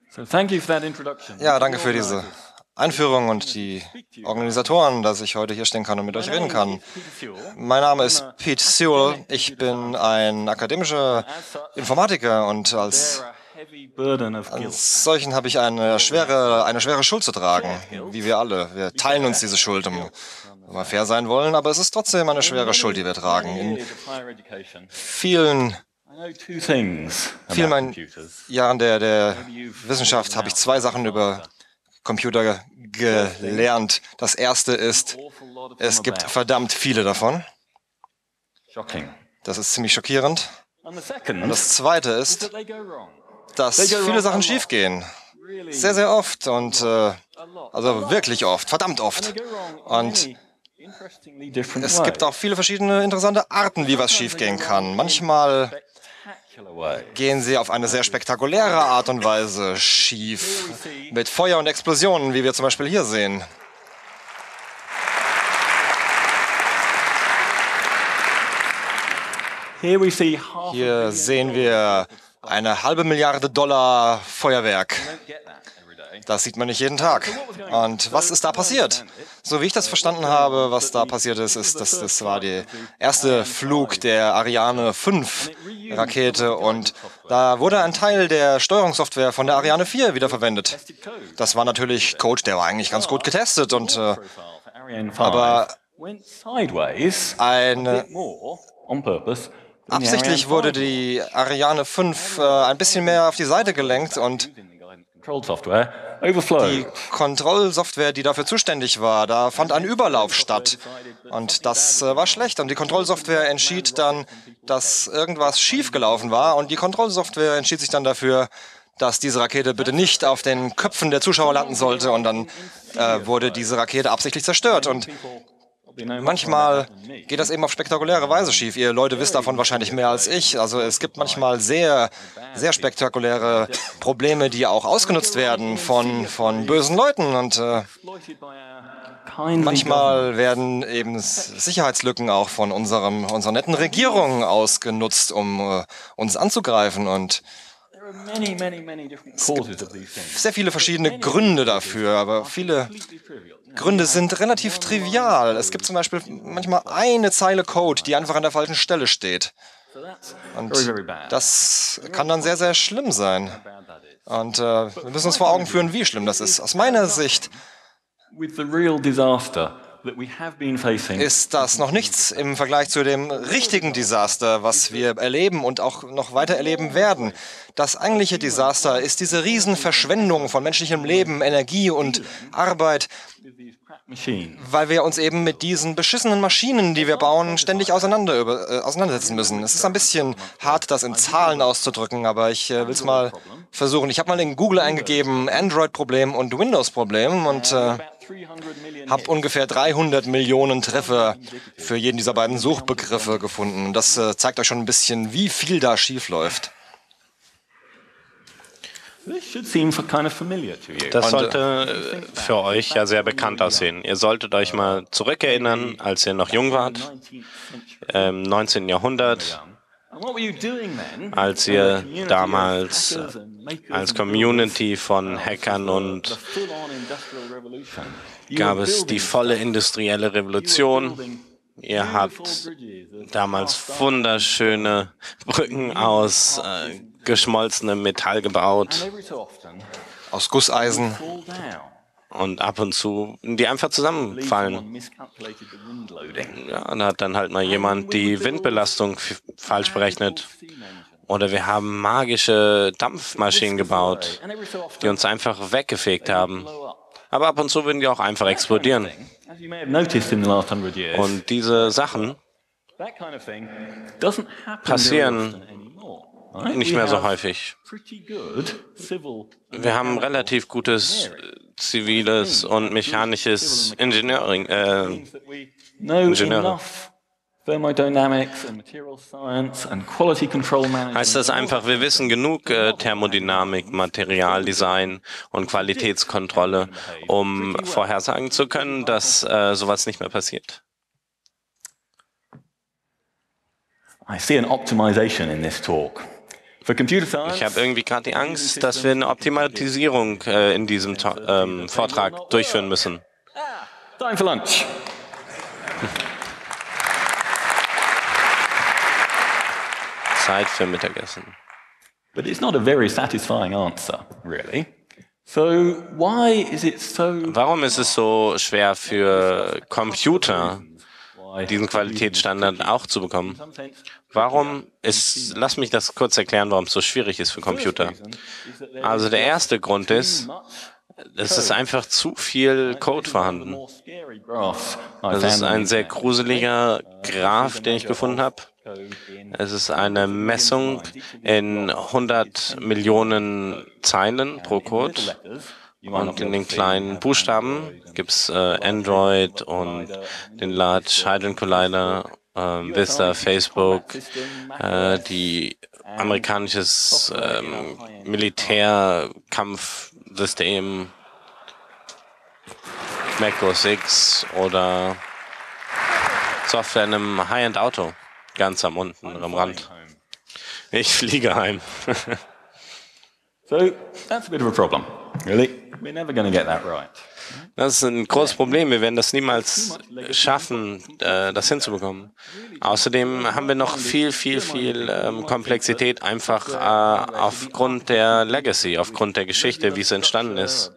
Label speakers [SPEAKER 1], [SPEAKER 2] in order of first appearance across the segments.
[SPEAKER 1] Ja, danke für diese Einführung und die Organisatoren, dass ich heute hier stehen kann und mit euch reden kann. Mein Name ist Pete Sewell. Ich bin ein akademischer Informatiker und als solchen habe ich eine schwere Schuld zu tragen, wie wir alle. Wir teilen uns diese Schuld, wenn wir fair sein wollen, aber es ist trotzdem eine schwere Schuld, die wir tragen. In vielen meinen Jahren der Wissenschaft habe ich zwei Sachen über Computer gelernt. Das erste ist, es gibt verdammt viele davon. Das ist ziemlich schockierend. Und das zweite ist, dass viele Sachen schiefgehen. Sehr, sehr oft und also wirklich oft, verdammt oft. Und es gibt auch viele verschiedene interessante Arten, wie was schiefgehen kann. Manchmal gehen sie auf eine sehr spektakuläre Art und Weise schief, mit Feuer und Explosionen, wie wir zum Beispiel hier sehen. Hier sehen wir eine halbe Milliarde Dollar Feuerwerk. Das sieht man nicht jeden Tag. Und was ist da passiert? So wie ich das verstanden habe, was da passiert ist, das war der erste Flug der Ariane 5 Rakete und da wurde ein Teil der Steuerungssoftware von der Ariane 4 wiederverwendet. Das war natürlich Code, der war eigentlich ganz gut getestet aber absichtlich wurde die Ariane 5 ein bisschen mehr auf die Seite gelenkt und die Kontrollsoftware, die dafür zuständig war, da fand ein Überlauf statt. Und das war schlecht. Und die Kontrollsoftware entschied dann, dass irgendwas schiefgelaufen war. Und die Kontrollsoftware entschied sich dann dafür, dass diese Rakete bitte nicht auf den Köpfen der Zuschauer landen sollte. Und dann wurde diese Rakete absichtlich zerstört. Und manchmal geht das eben auf spektakuläre Weise schief. Ihr Leute wisst davon wahrscheinlich mehr als ich. Also es gibt manchmal sehr, sehr spektakuläre Probleme, die auch ausgenutzt werden von bösen Leuten. Und manchmal werden eben Sicherheitslücken auch von unserer netten Regierung ausgenutzt, um uns anzugreifen. Und es gibt sehr viele verschiedene Gründe dafür, aber viele Gründe sind relativ trivial. Es gibt zum Beispiel manchmal eine Zeile Code, die einfach an der falschen Stelle steht. Und das kann dann sehr, sehr schlimm sein. Und wir müssen uns vor Augen führen, wie schlimm das ist. Aus meiner Sicht ist das noch nichts im Vergleich zu dem richtigen Desaster, was wir erleben und auch noch weiter erleben werden. Das eigentliche Desaster ist diese Riesenverschwendung von menschlichem Leben, Energie und Arbeit, weil wir uns eben mit diesen beschissenen Maschinen, die wir bauen, ständig auseinandersetzen müssen. Es ist ein bisschen hart, das in Zahlen auszudrücken, aber ich will es mal versuchen. Ich habe mal in Google eingegeben, Android-Problem und Windows-Problem und habe ungefähr 300 Millionen Treffer für jeden dieser beiden Suchbegriffe gefunden. Das zeigt euch schon ein bisschen, wie viel da schief läuft.
[SPEAKER 2] Das sollte für euch ja sehr bekannt aussehen. Ihr solltet euch mal zurückerinnern, als ihr noch jung wart, im 19. Jahrhundert, als ihr damals als Community von Hackern und gab es die volle industrielle Revolution. Ihr habt damals wunderschöne Brücken aus geschmolzenem Metall gebaut,
[SPEAKER 1] aus Gusseisen.
[SPEAKER 2] Und ab und zu, die einfach zusammenfallen. Ja, da hat dann halt mal jemand die Windbelastung falsch berechnet. Oder wir haben magische Dampfmaschinen gebaut, die uns einfach weggefegt haben. Aber ab und zu würden die auch einfach explodieren. Und diese Sachen passieren nicht mehr so häufig. Wir haben relativ gutes ziviles und mechanisches Engineering. Heißt das einfach, wir wissen genug Thermodynamik, Materialdesign und Qualitätskontrolle, um vorhersagen zu können, dass sowas nicht mehr passiert?
[SPEAKER 3] I see an optimization in this talk.
[SPEAKER 2] Ich habe irgendwie gerade die Angst, dass wir eine Optimalisierung in diesem Vortrag durchführen müssen.
[SPEAKER 3] Time for lunch.
[SPEAKER 2] Zeit für Mittagessen.
[SPEAKER 3] But it's not a very satisfying answer, really. So why is it so?
[SPEAKER 2] Warum ist es so schwer für Computer, diesen Qualitätsstandard auch zu bekommen? Lass mich das kurz erklären, warum es so schwierig ist für Computer. Also der erste Grund ist, es ist einfach zu viel Code vorhanden. Das ist ein sehr gruseliger Graph, den ich gefunden habe. Es ist eine Messung in 100 Millionen Zeilen pro Code. Und in den kleinen Buchstaben gibt es Android und den Large Hadron Collider, Vista, Facebook, die amerikanisches Militärkampfsystem, Mac OS X oder Software in einem High-End-Auto, ganz am Rand. Ich fliege heim.
[SPEAKER 3] So that's a bit of a problem, really. We're never going to get that right.
[SPEAKER 2] Das ist ein großes Problem. Wir werden das niemals schaffen, das hinzubekommen. Außerdem haben wir noch viel Komplexität einfach aufgrund der Legacy, aufgrund der Geschichte, wie es entstanden ist.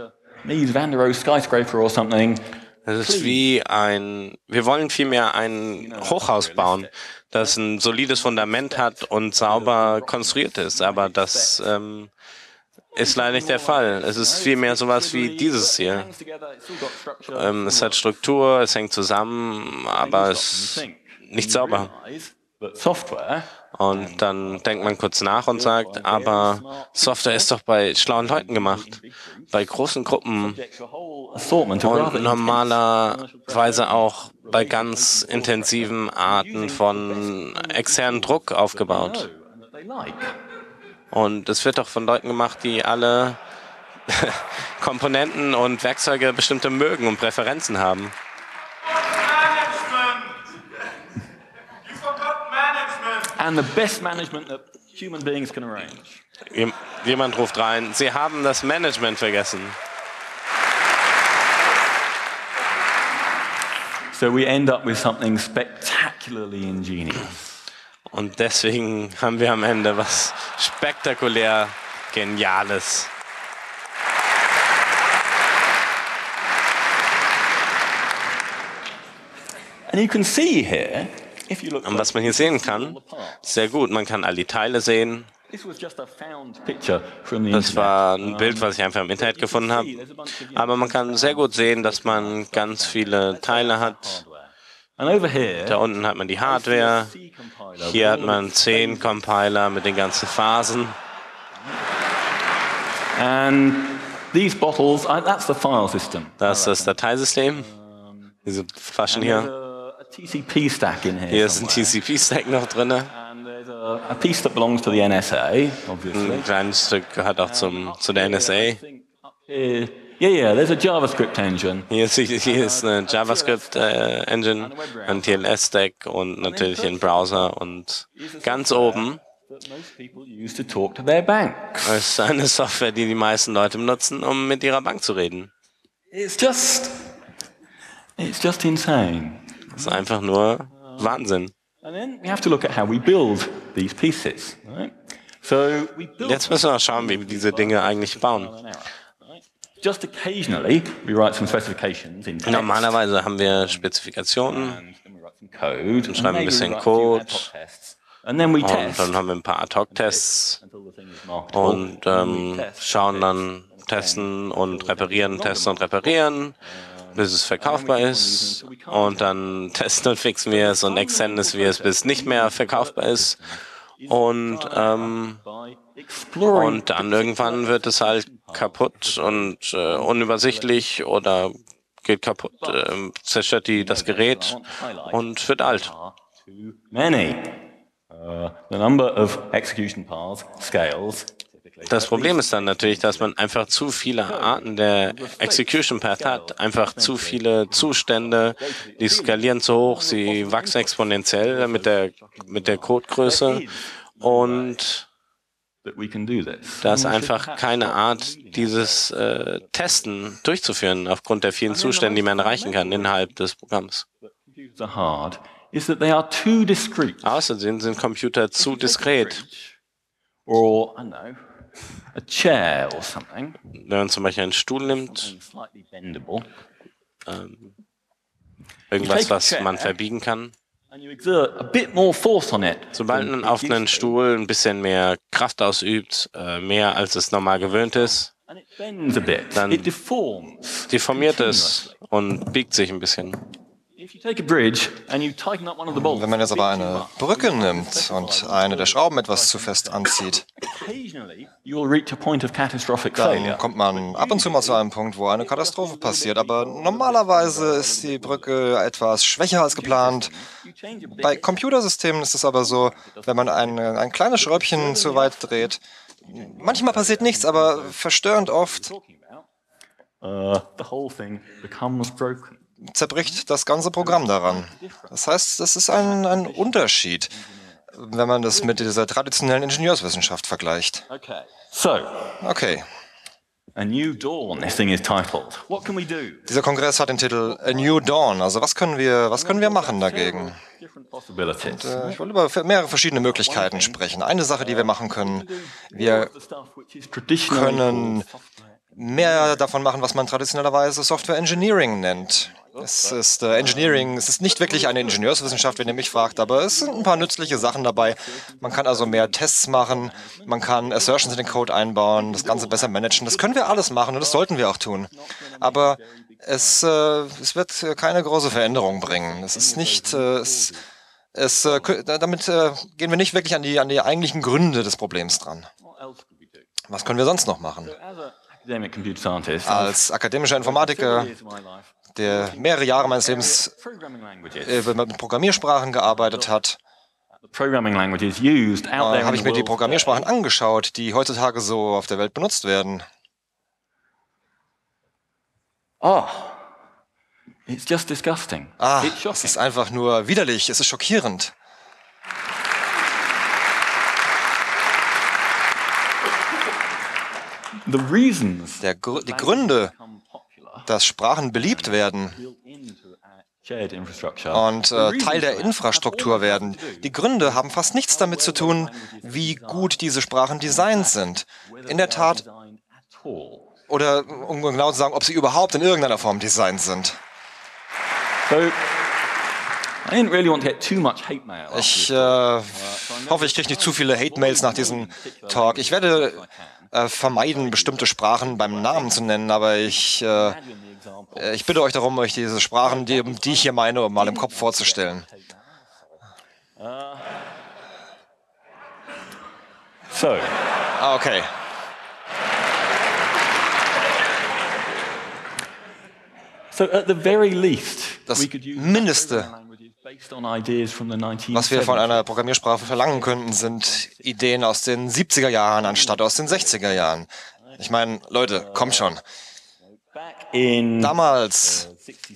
[SPEAKER 2] Es ist wie wir wollen vielmehr ein Hochhaus bauen, das ein solides Fundament hat und sauber konstruiert ist, aber das ist leider nicht der Fall. Es ist vielmehr sowas wie dieses hier. Es hat Struktur, es hängt zusammen, aber es ist nicht sauber. Und dann denkt man kurz nach und sagt, aber Software ist doch bei schlauen Leuten gemacht, bei großen Gruppen und normalerweise auch bei ganz intensiven Arten von externen Druck aufgebaut. Und es wird doch von Leuten gemacht, die alle Komponenten und Werkzeuge bestimmte mögen und Präferenzen haben.
[SPEAKER 3] And the best management that human beings can arrange.
[SPEAKER 2] Jemand ruft rein, Sie haben das Management vergessen.
[SPEAKER 3] So we end up with something spectacularly ingenious.
[SPEAKER 2] Und deswegen haben wir am Ende was spektakulär Geniales.
[SPEAKER 3] And you can see here,
[SPEAKER 2] und was man hier sehen kann, sehr gut, man kann all die Teile sehen. Das war ein Bild, was ich einfach im Internet gefunden habe. Aber man kann sehr gut sehen, dass man ganz viele Teile hat. Da unten hat man die Hardware. Hier hat man 10 Compiler mit den ganzen Phasen. Das ist das Dateisystem. Diese Flaschen hier. Hier ist ein TCP-Stack noch drin. Ein kleines Stück gehört auch zu der NSA. Hier ist eine JavaScript-Engine, ein TLS-Stack und natürlich ein Browser. Und ganz oben ist eine Software, die die meisten Leute benutzen, um mit ihrer Bank zu reden.
[SPEAKER 3] It's just insane.
[SPEAKER 2] Das ist einfach nur Wahnsinn. Jetzt müssen wir schauen, wie wir diese Dinge eigentlich bauen. Normalerweise haben wir Spezifikationen und schreiben ein bisschen Code und dann haben wir ein paar Ad-Hoc-Tests und schauen dann, testen und reparieren, testen und reparieren, bis es verkaufbar ist, und dann testen und fixen wir es und extenden wir es, bis es nicht mehr verkaufbar ist, und dann irgendwann wird es halt kaputt und unübersichtlich oder geht kaputt, zerstört das Gerät und wird alt. Das Problem ist dann natürlich, dass man einfach zu viele Arten der Execution Path hat, einfach zu viele Zustände, die skalieren zu hoch, sie wachsen exponentiell mit der Codegröße, und Da ist einfach keine Art, dieses Testen durchzuführen, aufgrund der vielen Zustände, die man erreichen kann innerhalb des Programms. Außerdem sind Computer zu diskret. Wenn man zum Beispiel einen Stuhl nimmt, irgendwas, was man verbiegen kann, sobald man auf einen Stuhl ein bisschen mehr Kraft ausübt, mehr als es normal gewöhnt ist, dann deformiert es und biegt sich ein bisschen.
[SPEAKER 1] Wenn man jetzt aber eine Brücke nimmt und eine der Schrauben etwas zu fest anzieht, dann kommt man ab und zu mal zu einem Punkt, wo eine Katastrophe passiert. Aber normalerweise ist die Brücke etwas schwächer als geplant. Bei Computersystemen ist es aber so, wenn man ein kleines Schräubchen zu weit dreht, manchmal passiert nichts, aber verstörend oft zerbricht das ganze Programm daran. Das heißt, das ist ein Unterschied, wenn man das mit dieser traditionellen Ingenieurswissenschaft vergleicht. Okay. Dieser Kongress hat den Titel A New Dawn. Also was können wir machen dagegen? Und, ich will über mehrere verschiedene Möglichkeiten sprechen. Eine Sache, die wir machen können, wir können mehr davon machen, was man traditionellerweise Software Engineering nennt. Es ist Engineering, es ist nicht wirklich eine Ingenieurswissenschaft, wenn ihr mich fragt, aber es sind ein paar nützliche Sachen dabei. Man kann also mehr Tests machen, man kann Assertions in den Code einbauen, das Ganze besser managen. Das können wir alles machen und das sollten wir auch tun. Aber es wird keine große Veränderung bringen. Es ist nicht, damit gehen wir nicht wirklich an die eigentlichen Gründe des Problems dran. Was können wir sonst noch machen? Als akademischer Informatiker, der mehrere Jahre meines Lebens mit Programmiersprachen gearbeitet hat, habe ich mir die Programmiersprachen angeschaut, die heutzutage so auf der Welt benutzt werden.
[SPEAKER 3] It's just disgusting.
[SPEAKER 1] Es ist einfach nur widerlich, es ist schockierend. Die Gründe, dass Sprachen beliebt werden und Teil der Infrastruktur werden, die Gründe haben fast nichts damit zu tun, wie gut diese Sprachen designt sind. In der Tat, oder um genau zu sagen, ob sie überhaupt in irgendeiner Form designt sind. Ich hoffe, ich kriege nicht zu viele Hate-Mails nach diesem Talk. Ich werde vermeiden, bestimmte Sprachen beim Namen zu nennen, aber ich bitte euch darum, euch diese Sprachen, die ich hier meine, mal im Kopf vorzustellen. Okay. Das Mindeste, was wir von einer Programmiersprache verlangen könnten, sind Ideen aus den 70er Jahren anstatt aus den 60er Jahren. Ich meine, Leute, kommt schon. Damals,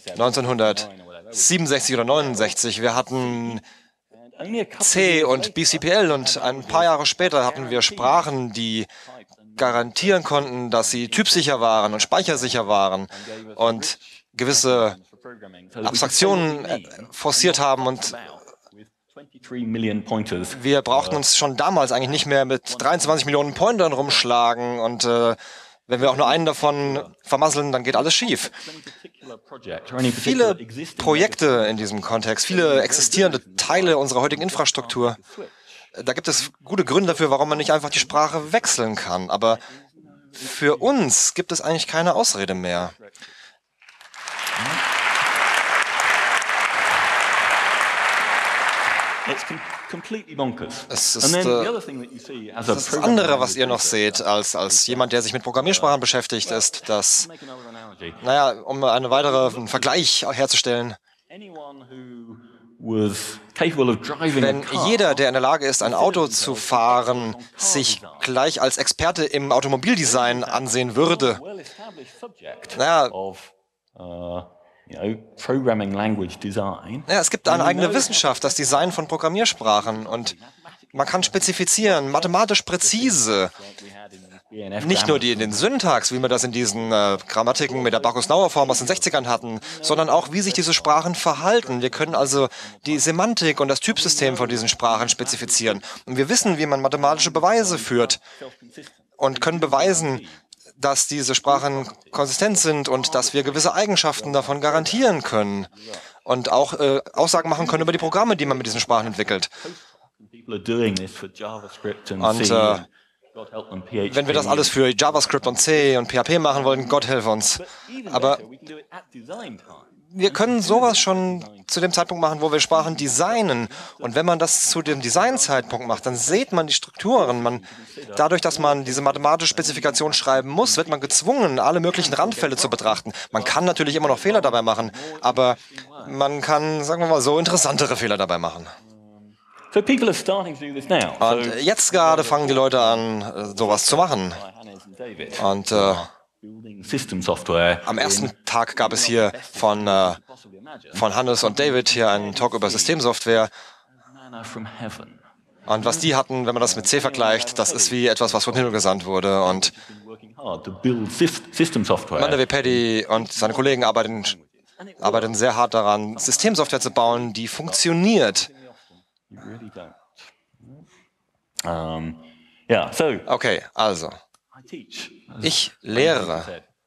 [SPEAKER 1] 1967 oder 69, wir hatten C und BCPL und ein paar Jahre später hatten wir Sprachen, die garantieren konnten, dass sie typsicher waren und speichersicher waren und gewisse Abstraktionen forciert haben, und wir brauchten uns schon damals eigentlich nicht mehr mit 23 Millionen Pointern rumschlagen, und wenn wir auch nur einen davon vermasseln, dann geht alles schief. Viele Projekte in diesem Kontext, viele existierende Teile unserer heutigen Infrastruktur, da gibt es gute Gründe dafür, warum man nicht einfach die Sprache wechseln kann. Aber für uns gibt es eigentlich keine Ausrede mehr. Es ist das andere, was ihr noch seht, als jemand, der sich mit Programmiersprachen beschäftigt, ist, dass, um einen weiteren Vergleich herzustellen, wenn jeder, der in der Lage ist, ein Auto zu fahren, sich gleich als Experte im Automobildesign ansehen würde, es gibt eine eigene Wissenschaft, das Design von Programmiersprachen, und Man kann spezifizieren, mathematisch präzise. Nicht nur in den Syntax, wie wir das in diesen Grammatiken mit der Bacchus-Nauer-Form aus den 60ern hatten, sondern auch, wie sich diese Sprachen verhalten. Wir können also die Semantik und das Typsystem von diesen Sprachen spezifizieren. Und wir wissen, wie man mathematische Beweise führt und können beweisen, dass diese Sprachen konsistent sind und dass wir gewisse Eigenschaften davon garantieren können und auch Aussagen machen können über die Programme, die man mit diesen Sprachen entwickelt. Und wenn wir das alles für JavaScript und C und PHP machen wollen, Gott helfe uns. Aber wir können sowas schon zu dem Zeitpunkt machen, wo wir Sprachen designen. Und wenn man das zu dem Designzeitpunkt macht, dann sieht man die Strukturen. Dadurch, dass man diese mathematische Spezifikation schreiben muss, wird man gezwungen, alle möglichen Randfälle zu betrachten. Man kann natürlich immer noch Fehler dabei machen, aber man kann, sagen wir mal so, interessantere Fehler dabei machen. Und jetzt gerade fangen die Leute an, sowas zu machen. Und am ersten Tag gab es hier von Hannes und David hier einen Talk über Systemsoftware. Und was die hatten, wenn man das mit C vergleicht, das ist wie etwas, was vom Himmel gesandt wurde. Und Mandavy Paddy und seine Kollegen arbeiten sehr hart daran, Systemsoftware zu bauen, die funktioniert. Okay, also, ich lehre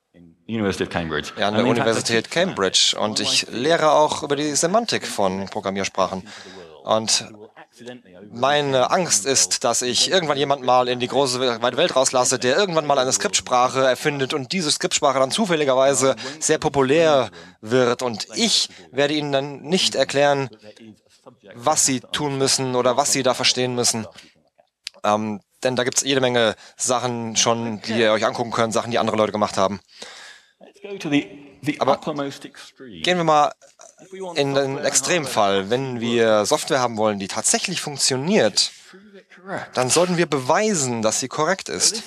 [SPEAKER 1] an der Universität Cambridge und ich lehre auch über die Semantik von Programmiersprachen. Und meine Angst ist, dass ich irgendwann jemand mal in die große weite Welt rauslasse, der irgendwann mal eine Skriptsprache erfindet und diese Skriptsprache dann zufälligerweise sehr populär wird. Und ich werde Ihnen dann nicht erklären, was Sie tun müssen oder was Sie da verstehen müssen. Denn da gibt es jede Menge Sachen schon, die ihr euch angucken könnt, Sachen, die andere Leute gemacht haben. Aber gehen wir mal in den Extremfall. Wenn wir Software haben wollen, die tatsächlich funktioniert, dann sollten wir beweisen, dass sie korrekt ist.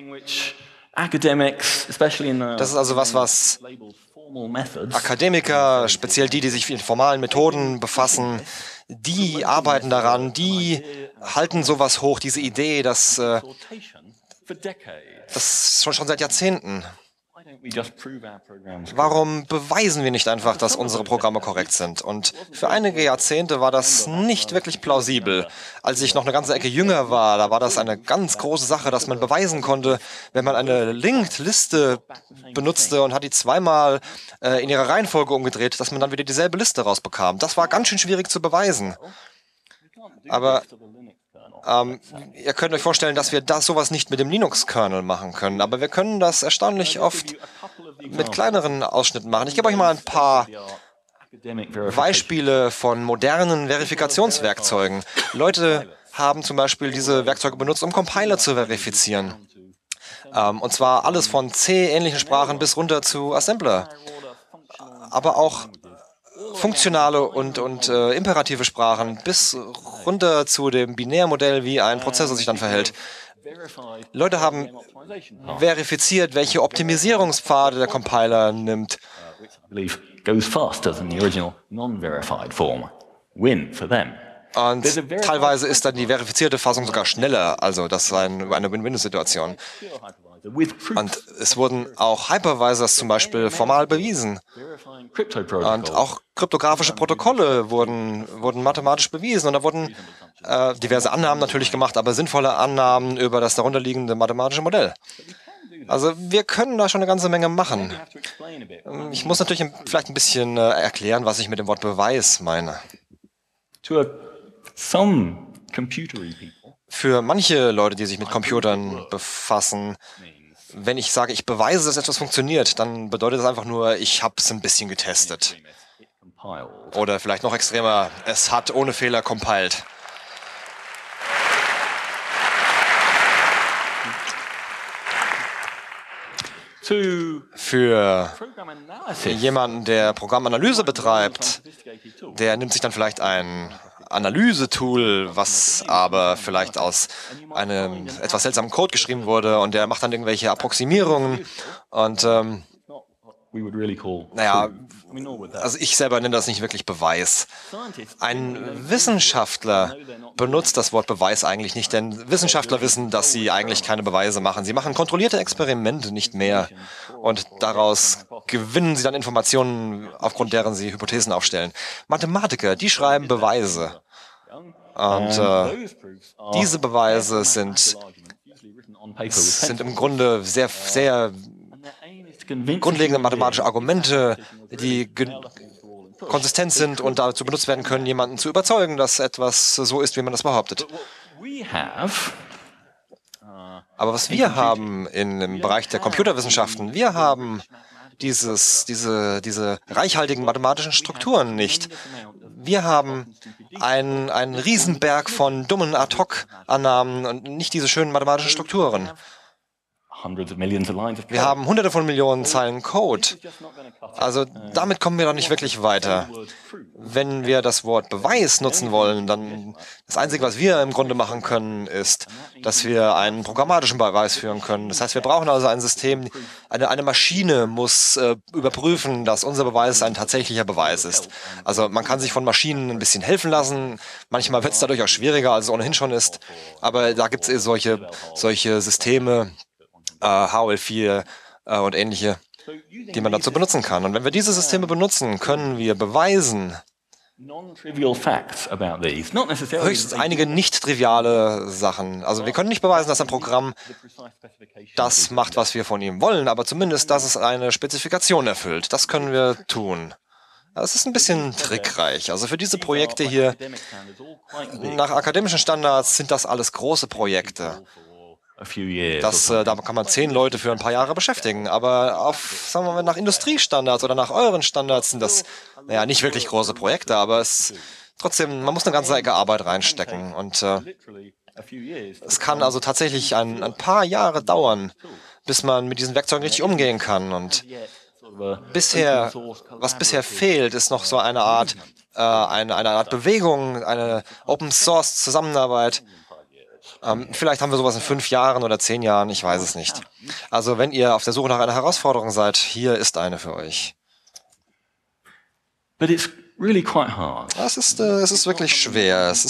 [SPEAKER 1] Das ist also was Akademiker, speziell die sich mit formalen Methoden befassen, die arbeiten daran, die halten sowas hoch, diese Idee, das schon seit Jahrzehnten. Warum beweisen wir nicht einfach, dass unsere Programme korrekt sind? Und für einige Jahrzehnte war das nicht wirklich plausibel. Als ich noch eine ganze Ecke jünger war, da war das eine ganz große Sache, dass man beweisen konnte, wenn man eine Linked-Liste benutzte und hat die zweimal in ihrer Reihenfolge umgedreht, dass man dann wieder dieselbe Liste rausbekam. Das war ganz schön schwierig zu beweisen. Aber ihr könnt euch vorstellen, dass wir sowas nicht mit dem Linux-Kernel machen können. Aber wir können das erstaunlich oft mit kleineren Ausschnitten machen. Ich gebe euch mal ein paar Beispiele von modernen Verifikationswerkzeugen. Leute haben zum Beispiel diese Werkzeuge benutzt, um Compiler zu verifizieren. Und zwar alles von C-ähnlichen Sprachen bis runter zu Assembler. Aber auch funktionale und imperative Sprachen bis runter zu dem Binärmodell, wie ein Prozessor sich dann verhält. Leute haben verifiziert, welche Optimisierungspfade der Compiler nimmt. Und teilweise ist dann die verifizierte Fassung sogar schneller. Also das ist eine Win-Win-Situation. Und es wurden auch Hypervisors zum Beispiel formal bewiesen. Und auch kryptografische Protokolle wurden mathematisch bewiesen. Und da wurden diverse Annahmen natürlich gemacht, aber sinnvolle Annahmen über das darunterliegende mathematische Modell. Also wir können da schon eine ganze Menge machen. Ich muss natürlich vielleicht ein bisschen erklären, was ich mit dem Wort Beweis meine. Für manche Leute, die sich mit Computern befassen, wenn ich sage, ich beweise, dass etwas funktioniert, dann bedeutet das einfach nur, ich habe es ein bisschen getestet. Oder vielleicht noch extremer, es hat ohne Fehler compiled. Für jemanden, der Programmanalyse betreibt, der nimmt sich dann vielleicht ein Analysetool, was aber vielleicht aus einem etwas seltsamen Code geschrieben wurde und der macht dann irgendwelche Approximierungen und Naja, also ich selber nenne das nicht wirklich Beweis. Ein Wissenschaftler benutzt das Wort Beweis eigentlich nicht, denn Wissenschaftler wissen, dass sie eigentlich keine Beweise machen. Sie machen kontrollierte Experimente, nicht mehr. Und daraus gewinnen sie dann Informationen, aufgrund deren sie Hypothesen aufstellen. Mathematiker, die schreiben Beweise. Und diese Beweise sind im Grunde sehr, sehr grundlegende mathematische Argumente, die konsistent sind und dazu benutzt werden können, jemanden zu überzeugen, dass etwas so ist, wie man das behauptet. Aber was wir haben im Bereich der Computerwissenschaften, wir haben diese reichhaltigen mathematischen Strukturen nicht. Wir haben einen Riesenberg von dummen Ad-hoc-Annahmen und nicht diese schönen mathematischen Strukturen. Wir haben hunderte von Millionen Zeilen Code. Also damit kommen wir doch nicht wirklich weiter. Wenn wir das Wort Beweis nutzen wollen, dann das Einzige, was wir im Grunde machen können, ist, dass wir einen programmatischen Beweis führen können. Das heißt, wir brauchen also ein System, eine Maschine muss überprüfen, dass unser Beweis ein tatsächlicher Beweis ist. Also man kann sich von Maschinen ein bisschen helfen lassen. Manchmal wird es dadurch auch schwieriger, als es ohnehin schon ist. Aber da gibt es solche Systeme, HL4 und ähnliche, die man dazu benutzen kann. Und wenn wir diese Systeme benutzen, können wir beweisen, höchstens einige nicht triviale Sachen. Also wir können nicht beweisen, dass ein Programm das macht, was wir von ihm wollen, aber zumindest, dass es eine Spezifikation erfüllt. Das können wir tun. Das ist ein bisschen trickreich. Also für diese Projekte hier, nach akademischen Standards, sind das alles große Projekte. Da kann man 10 Leute für ein paar Jahre beschäftigen. Aber sagen wir mal, nach Industriestandards oder nach euren Standards sind das, naja, nicht wirklich große Projekte, aber trotzdem, man muss eine ganze Ecke Arbeit reinstecken. Und es kann also tatsächlich ein paar Jahre dauern, bis man mit diesen Werkzeugen richtig umgehen kann. Und was bisher fehlt, ist noch so eine Art Bewegung, eine Open-Source-Zusammenarbeit. Vielleicht haben wir sowas in 5 Jahren oder 10 Jahren, ich weiß es nicht. Also wenn ihr auf der Suche nach einer Herausforderung seid, hier ist eine für euch. Es ist wirklich schwer. Es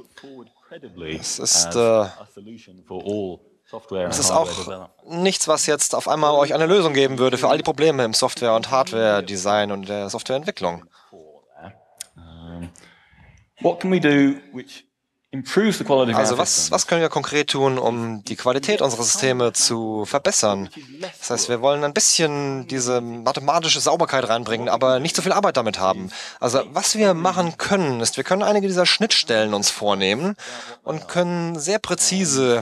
[SPEAKER 1] ist auch nichts, was jetzt auf einmal euch eine Lösung geben würde für all die Probleme im Software- und Hardware-Design und der Softwareentwicklung. Also was können wir konkret tun, um die Qualität unserer Systeme zu verbessern? Das heißt, wir wollen ein bisschen diese mathematische Sauberkeit reinbringen, aber nicht so viel Arbeit damit haben. Also was wir machen können, ist, wir können einige dieser Schnittstellen uns vornehmen und können sehr präzise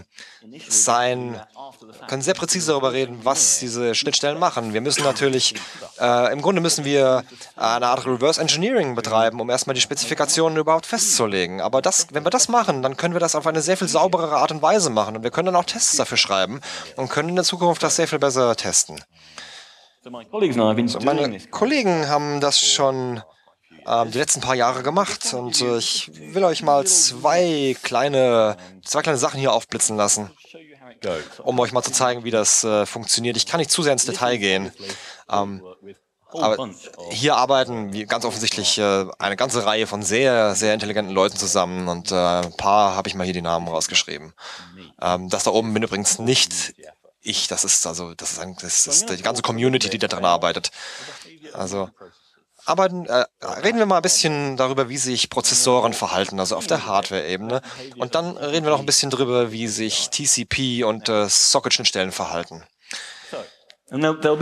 [SPEAKER 1] darüber reden, was diese Schnittstellen machen. Wir müssen natürlich, im Grunde müssen wir eine Art Reverse Engineering betreiben, um erstmal die Spezifikationen überhaupt festzulegen. Aber wenn wir das machen, dann können wir das auf eine sehr viel sauberere Art und Weise machen. Und wir können dann auch Tests dafür schreiben und können in der Zukunft das sehr viel besser testen. Meine Kollegen haben das schon die letzten paar Jahre gemacht. Und ich will euch mal zwei kleine Sachen hier aufblitzen lassen, um euch mal zu zeigen, wie das funktioniert. Ich kann nicht zu sehr ins Detail gehen. Aber hier arbeiten ganz offensichtlich eine ganze Reihe von sehr, sehr intelligenten Leuten zusammen und ein paar habe ich mal hier die Namen rausgeschrieben. Das da oben bin übrigens nicht ich, das ist die ganze Community, die da dran arbeitet. Also reden wir mal ein bisschen darüber, wie sich Prozessoren verhalten, also auf der Hardware-Ebene. Und dann reden wir noch ein bisschen darüber, wie sich TCP und Socket-Schnittstellen verhalten. Es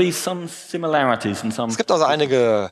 [SPEAKER 1] gibt also einige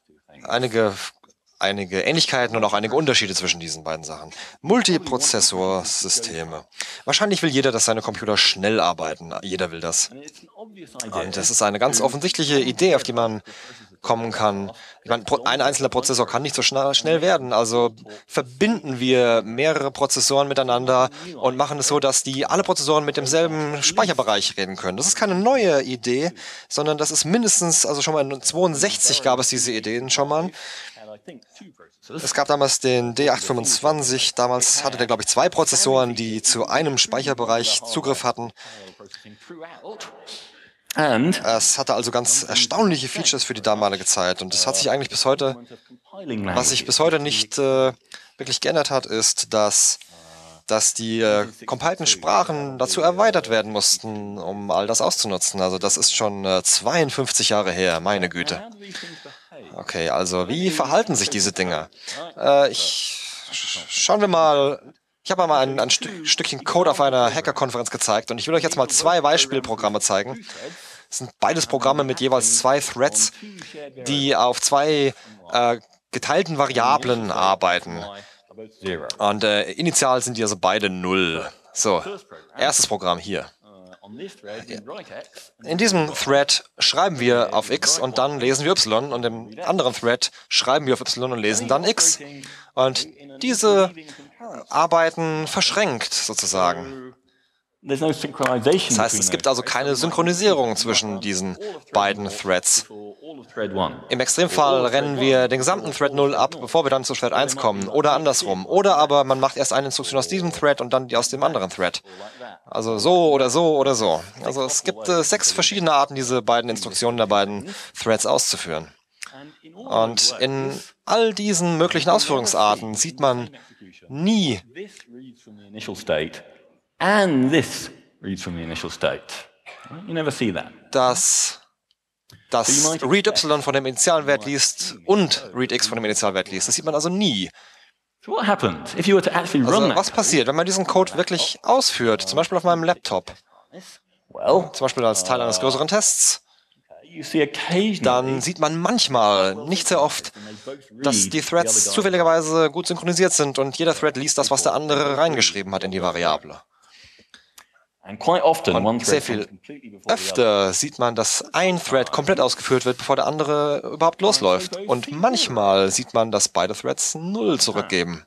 [SPEAKER 1] Ähnlichkeiten und auch einige Unterschiede zwischen diesen beiden Sachen. Multiprozessorsysteme. Wahrscheinlich will jeder, dass seine Computer schnell arbeiten. Jeder will das. Und das ist eine ganz offensichtliche Idee, auf die man kommen kann. Ich meine, ein einzelner Prozessor kann nicht so schnell werden. Also verbinden wir mehrere Prozessoren miteinander und machen es so, dass alle Prozessoren mit demselben Speicherbereich reden können. Das ist keine neue Idee, sondern das ist mindestens, also schon mal in 1962 gab es diese Ideen schon mal. Es gab damals den D825, damals hatte der, glaube ich, 2 Prozessoren, die zu einem Speicherbereich Zugriff hatten.
[SPEAKER 3] And
[SPEAKER 1] Es hatte also ganz erstaunliche Features für die damalige Zeit. Und das hat sich eigentlich bis heute, was sich bis heute nicht wirklich geändert hat, ist, dass die compilten Sprachen dazu erweitert werden mussten, um all das auszunutzen. Also das ist schon 52 Jahre her, meine Güte. Okay, also wie verhalten sich diese Dinge? Schauen wir mal. Ich habe mal ein Stückchen Code auf einer Hacker-Konferenz gezeigt und ich will euch jetzt mal zwei Beispielprogramme zeigen. Das sind beides Programme mit jeweils 2 Threads, die auf 2 geteilten Variablen arbeiten. Und initial sind die also beide 0. So, erstes Programm hier. In diesem Thread schreiben wir auf x und dann lesen wir y und im anderen Thread schreiben wir auf y und lesen dann x. Und diese arbeiten verschränkt sozusagen. Das heißt, es gibt also keine Synchronisierung zwischen diesen beiden Threads. Im Extremfall rennen wir den gesamten Thread 0 ab, bevor wir dann zu Thread 1 kommen, oder andersrum. Oder aber man macht erst eine Instruktion aus diesem Thread und dann die aus dem anderen Thread. Also so oder so oder so. Also es gibt 6 verschiedene Arten, diese beiden Instruktionen der beiden Threads auszuführen. Und in all diesen möglichen Ausführungsarten sieht man nie,
[SPEAKER 3] and this reads from the initial state. You never see that.
[SPEAKER 1] dass das read y von dem initialen Wert liest und read x von dem Initialwert liest. Das sieht man also nie.
[SPEAKER 3] So what happens if you were to actually run
[SPEAKER 1] Also
[SPEAKER 3] that
[SPEAKER 1] was passiert, wenn man diesen Code wirklich ausführt, zum Beispiel auf meinem Laptop,
[SPEAKER 3] Well,
[SPEAKER 1] zum Beispiel als Teil eines größeren Tests,
[SPEAKER 3] you see occasionally
[SPEAKER 1] dann sieht man manchmal, nicht sehr oft, dass die Threads zufälligerweise gut synchronisiert sind und jeder Thread liest das, was der andere reingeschrieben hat in die Variable.
[SPEAKER 3] and quite often one
[SPEAKER 1] Und sehr
[SPEAKER 3] thread
[SPEAKER 1] viel
[SPEAKER 3] comes completely before the other.
[SPEAKER 1] öfter sieht man, dass ein Thread komplett ausgeführt wird, bevor der andere überhaupt losläuft. Und manchmal sieht man, dass beide Threads 0 zurückgeben.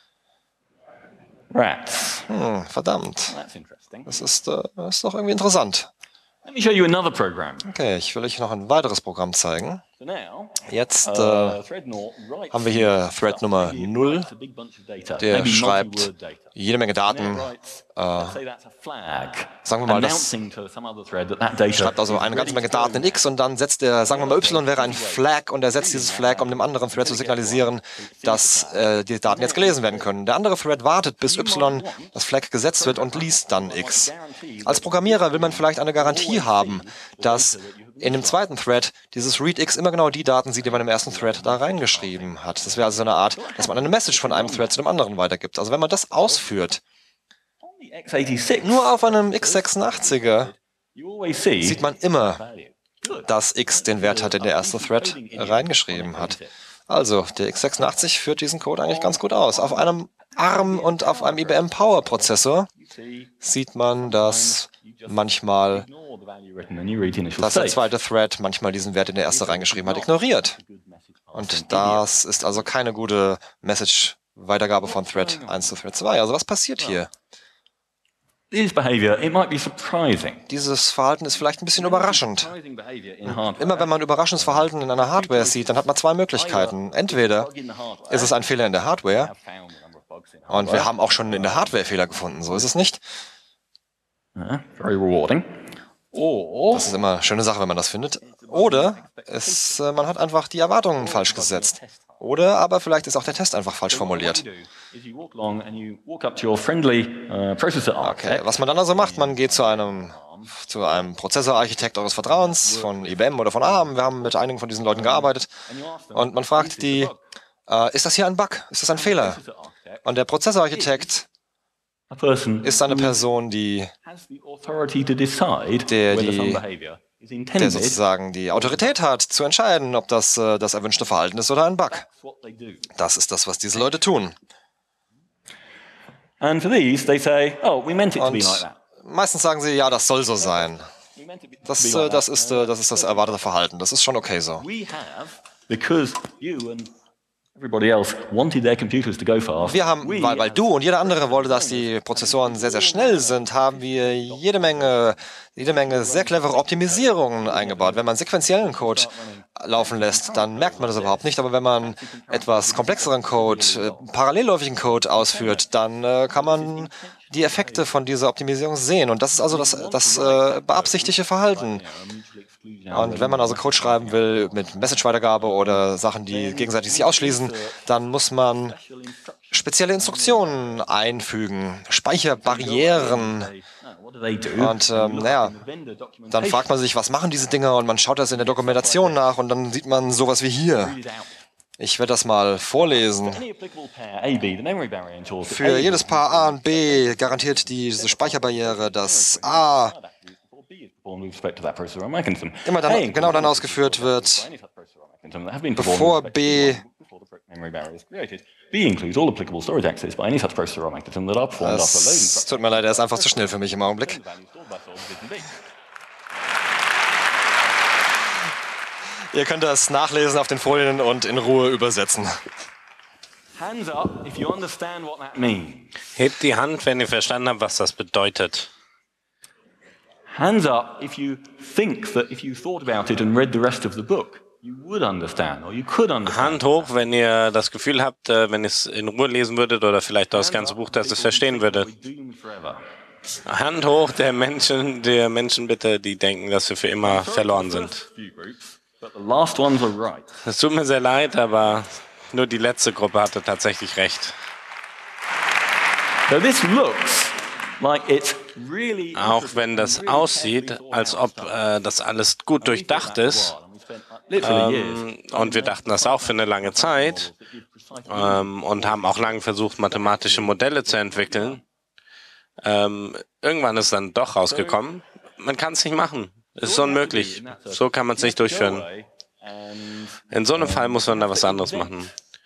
[SPEAKER 3] Rats.
[SPEAKER 1] Verdammt.
[SPEAKER 3] That's interesting.
[SPEAKER 1] Das ist doch irgendwie interessant.
[SPEAKER 3] Let me show you another program.
[SPEAKER 1] Okay, ich will euch noch ein weiteres Programm zeigen.
[SPEAKER 3] So now,
[SPEAKER 1] Jetzt
[SPEAKER 3] thread 0 writes
[SPEAKER 1] haben wir hier Thread Nummer 0.
[SPEAKER 3] a big bunch of data,
[SPEAKER 1] Der
[SPEAKER 3] maybe
[SPEAKER 1] schreibt
[SPEAKER 3] multi-word data.
[SPEAKER 1] jede Menge Daten.
[SPEAKER 3] Writes, let's say that's a flag,
[SPEAKER 1] Sagen wir mal, das
[SPEAKER 3] announcing to some other thread that that data
[SPEAKER 1] schreibt also eine ganze Menge Daten in X und dann setzt er, sagen wir mal, Y wäre ein Flag und er setzt dieses Flag, um dem anderen Thread zu signalisieren, dass die Daten jetzt gelesen werden können. Der andere Thread wartet, bis Y, das Flag gesetzt wird und liest dann X. Als Programmierer will man vielleicht eine Garantie haben, dass in dem zweiten Thread dieses readX immer genau die Daten sieht, die man im ersten Thread da reingeschrieben hat. Das wäre also so eine Art, dass man eine Message von einem Thread zu dem anderen weitergibt. Also wenn man das ausführt,
[SPEAKER 3] on the x86,
[SPEAKER 1] nur auf einem x86er,
[SPEAKER 3] you always see
[SPEAKER 1] sieht man immer,
[SPEAKER 3] value. Good.
[SPEAKER 1] dass x den Wert hat, den der erste Thread reingeschrieben hat. Also, der x86 führt diesen Code eigentlich ganz gut aus. Auf einem ARM und auf einem IBM Power Prozessor sieht man, dass manchmal
[SPEAKER 3] Ignore the value written and you read the initial
[SPEAKER 1] dass der
[SPEAKER 3] state.
[SPEAKER 1] zweite Thread manchmal diesen Wert, den der erste reingeschrieben hat, ignoriert. Und das ist also keine gute Message-Weitergabe von Thread 1 zu Thread 2. Also was passiert hier?
[SPEAKER 3] This behavior, it might be surprising.
[SPEAKER 1] Dieses Verhalten ist vielleicht ein bisschen überraschend.
[SPEAKER 3] Surprising behavior in hardware.
[SPEAKER 1] Immer wenn man überraschendes Verhalten in einer Hardware sieht, dann hat man 2 Möglichkeiten. Entweder ist es ein Fehler in der Hardware und wir haben auch schon in der Hardware Fehler gefunden, so ist es nicht.
[SPEAKER 3] Very rewarding. Or
[SPEAKER 1] Das ist immer eine schöne Sache, wenn man das findet. Oder man hat einfach die Erwartungen falsch gesetzt. Oder aber vielleicht ist auch der Test einfach falsch formuliert. Okay, was man dann also macht, man geht zu einem Prozessorarchitekt eures Vertrauens, von IBM oder von ARM. Wir haben mit einigen von diesen Leuten gearbeitet. Und man fragt die, ist das hier ein Bug? Ist das ein Fehler? Und der Prozessorarchitekt ist eine Person, der sozusagen die Autorität hat, zu entscheiden, ob das das erwünschte Verhalten ist oder ein Bug. Das ist das, was diese Leute tun.
[SPEAKER 3] And for these, they say, oh, we meant it to be
[SPEAKER 1] Und
[SPEAKER 3] like that.
[SPEAKER 1] meistens sagen sie, ja, das soll so sein.
[SPEAKER 3] We meant it to
[SPEAKER 1] Das
[SPEAKER 3] be like that.
[SPEAKER 1] ist das erwartete Verhalten. Das ist schon okay so.
[SPEAKER 3] We have, because you and everybody else wanted their computers to go fast.
[SPEAKER 1] Wir haben, weil du und jeder andere wollte, dass die Prozessoren sehr, sehr schnell sind, haben wir jede Menge sehr clevere Optimisierungen eingebaut. Wenn man sequenziellen Code laufen lässt, dann merkt man das überhaupt nicht. Aber wenn man etwas komplexeren Code, parallelläufigen Code ausführt, dann kann man die Effekte von dieser Optimisierung sehen. Und das ist also das beabsichtigte Verhalten. Und wenn man also Code schreiben will mit Message-Weitergabe oder Sachen, die gegenseitig sich ausschließen, dann muss man spezielle Instruktionen einfügen, Speicherbarrieren. Und dann fragt man sich, was machen diese Dinger? Und man schaut das in der Dokumentation nach und dann sieht man sowas wie hier. Ich werde das mal vorlesen. Für jedes Paar A und B garantiert diese Speicherbarriere, dass A immer dann, genau dann ausgeführt wird, bevor B. Es tut mir leid, er ist einfach zu schnell für mich im Augenblick. Ihr könnt das nachlesen auf den Folien und in Ruhe übersetzen.
[SPEAKER 2] Hebt die Hand, wenn ihr verstanden habt, was das bedeutet.
[SPEAKER 3] Hands up if you think that if you thought about it and read the rest of the book, you would understand or you could understand.
[SPEAKER 2] Hand hoch, wenn ihr das Gefühl habt, wenn ihr es in Ruhe lesen würdet oder vielleicht das ganze Buch, dass ihr es verstehen würdet. Hand hoch der Menschen bitte, die denken, dass wir für immer verloren sind. Es tut mir sehr leid, aber nur die letzte Gruppe hatte tatsächlich recht.
[SPEAKER 3] So this looks like it's
[SPEAKER 2] Auch wenn das aussieht, als ob das alles gut durchdacht ist, und wir dachten das auch für eine lange Zeit und haben auch lange versucht, mathematische Modelle zu entwickeln, irgendwann ist dann doch rausgekommen, man kann es nicht machen, es ist unmöglich, so kann man es nicht durchführen. In so einem Fall muss man da was anderes machen.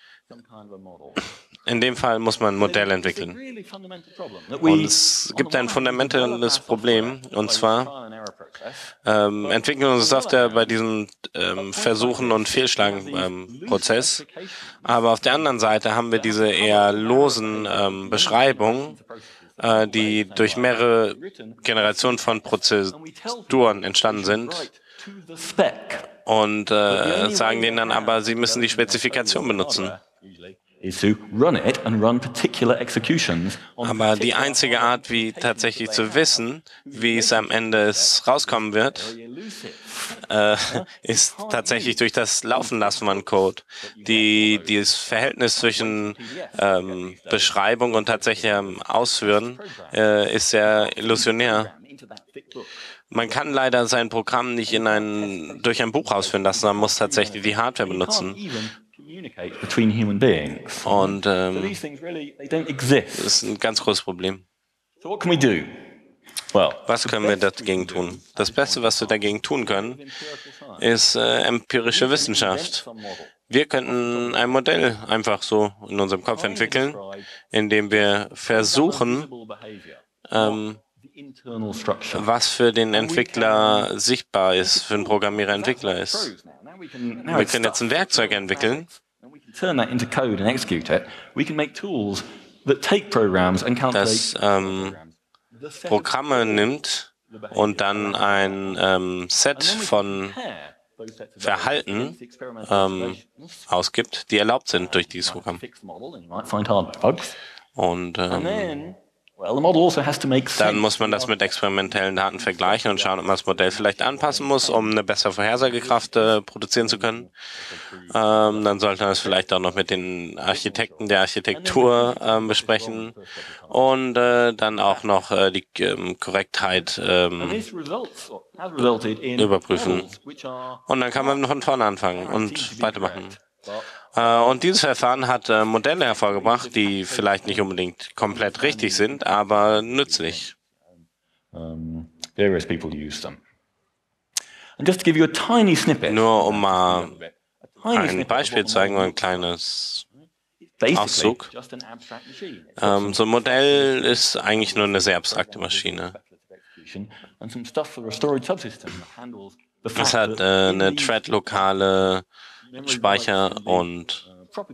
[SPEAKER 2] In dem Fall muss man ein Modell entwickeln. Und es gibt ein fundamentales Problem, und zwar entwickeln wir unsere Software bei diesem Versuchen- und Fehlschlagen-Prozess. Aber auf der anderen Seite haben wir diese eher losen Beschreibungen, die durch mehrere Generationen von Prozeduren entstanden sind. Und sagen denen dann aber, sie müssen die Spezifikation benutzen. Aber die einzige Art, wie tatsächlich zu wissen, wie es am Ende rauskommen wird, ist tatsächlich durch das Laufen lassen von Code. Dieses Verhältnis zwischen Beschreibung und tatsächlichem Ausführen ist sehr illusionär. Man kann leider sein Programm nicht durch ein Buch ausführen lassen, man muss tatsächlich die Hardware benutzen. Und das ist ein ganz großes Problem. Was können wir dagegen tun? Das Beste, was wir dagegen tun können, ist empirische Wissenschaft. Wir könnten ein Modell einfach so in unserem Kopf entwickeln, indem wir versuchen, was für den Entwickler sichtbar ist, für den Programmierer Entwickler ist. Wir können jetzt ein Werkzeug entwickeln, das Programme nimmt und dann ein Set von Verhalten ausgibt, die erlaubt sind durch dieses Programm. Und dann muss man das mit experimentellen Daten vergleichen und schauen, ob man das Modell vielleicht anpassen muss, um eine bessere Vorhersagekraft produzieren zu können. Dann sollte man es vielleicht auch noch mit den Architekten der Architektur besprechen und dann auch noch die Korrektheit überprüfen. Und dann kann man von vorne anfangen und weitermachen. Und dieses Verfahren hat Modelle hervorgebracht, die vielleicht nicht unbedingt komplett richtig sind, aber nützlich. Nur um mal ein Beispiel zu zeigen, ein kleines Auszug. So ein Modell ist eigentlich nur eine sehr abstrakte Maschine. Es hat eine Thread-lokale Speicher und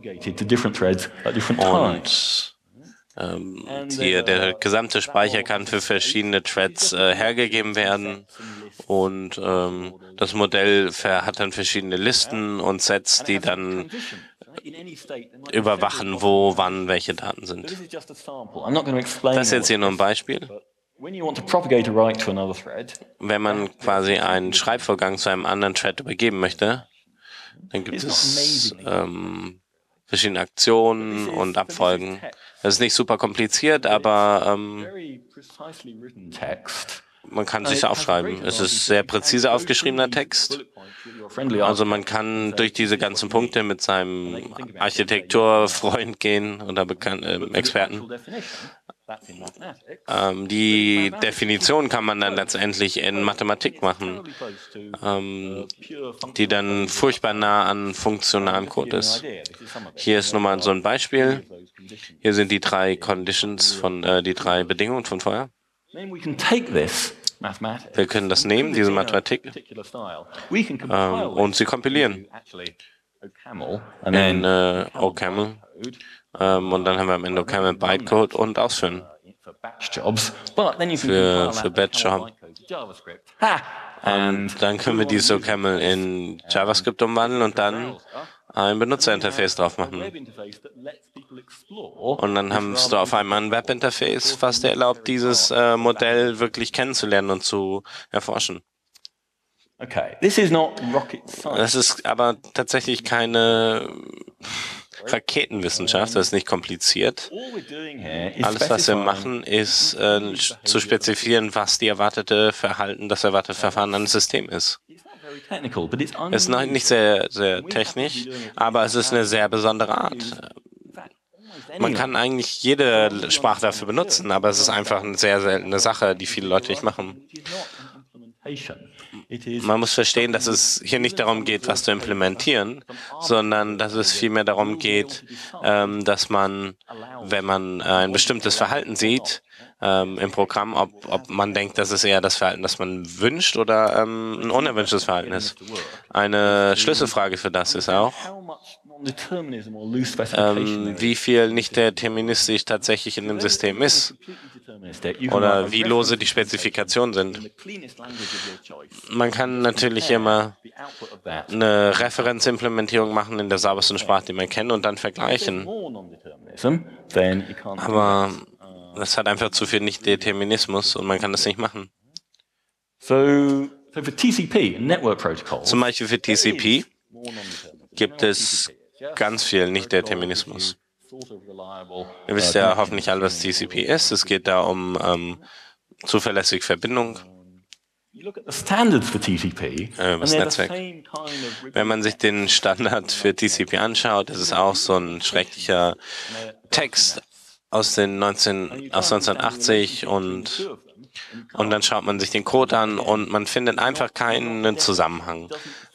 [SPEAKER 2] der gesamte Speicher kann für verschiedene Threads hergegeben werden und das Modell hat dann verschiedene Listen und Sets, die dann überwachen, wo, wann, welche Daten sind. Das ist jetzt hier nur ein Beispiel. Wenn man quasi einen Schreibvorgang zu einem anderen Thread übergeben möchte, dann gibt es verschiedene Aktionen und Abfolgen. Das ist nicht super kompliziert, aber man kann sich aufschreiben. Es ist sehr präzise aufgeschriebener Text. Also man kann durch diese ganzen Punkte mit seinem Architekturfreund gehen oder Experten. Die Definition kann man dann letztendlich in Mathematik machen, die dann furchtbar nah an funktionalem Code ist. Hier ist nochmal so ein Beispiel. Hier sind die 3 Conditions die 3 Bedingungen von vorher. Wir können das nehmen, diese Mathematik, und sie kompilieren in OCaml. Und dann haben wir am Ende OCaml Bytecode und ausführen für Batch-Job. Und dann können wir dieses OCaml in JavaScript umwandeln und dann ein Benutzerinterface drauf machen. Und dann haben wir auf einmal ein Webinterface, was dir erlaubt, dieses Modell wirklich kennenzulernen und zu erforschen. Das ist aber tatsächlich keine Raketenwissenschaft, das ist nicht kompliziert. Alles, was wir machen, ist zu spezifizieren, was das erwartete Verfahren an einem System ist. Es ist noch nicht sehr, sehr technisch, aber es ist eine sehr besondere Art. Man kann eigentlich jede Sprache dafür benutzen, aber es ist einfach eine sehr seltene Sache, die viele Leute nicht machen. Man muss verstehen, dass es hier nicht darum geht, was zu implementieren, sondern dass es vielmehr darum geht, dass man, wenn man ein bestimmtes Verhalten sieht im Programm, ob man denkt, dass es eher das Verhalten, das man wünscht oder ein unerwünschtes Verhalten ist. Eine Schlüsselfrage für das ist auch, wie viel nicht deterministisch tatsächlich in dem System ist oder wie lose die Spezifikationen sind. Man kann natürlich immer eine Referenzimplementierung machen in der saubersten Sprache, die man kennt, und dann vergleichen. Aber das hat einfach zu viel Nicht-Determinismus und man kann das nicht machen. Zum Beispiel für TCP gibt es ganz viel Nicht-Determinismus. Ihr wisst ja hoffentlich alle, was TCP ist. Es geht da um zuverlässige Verbindung. Das Netzwerk. Wenn man sich den Standard für TCP anschaut, ist es auch so ein schrecklicher Text aus 1980 und dann schaut man sich den Code an und man findet einfach keinen Zusammenhang.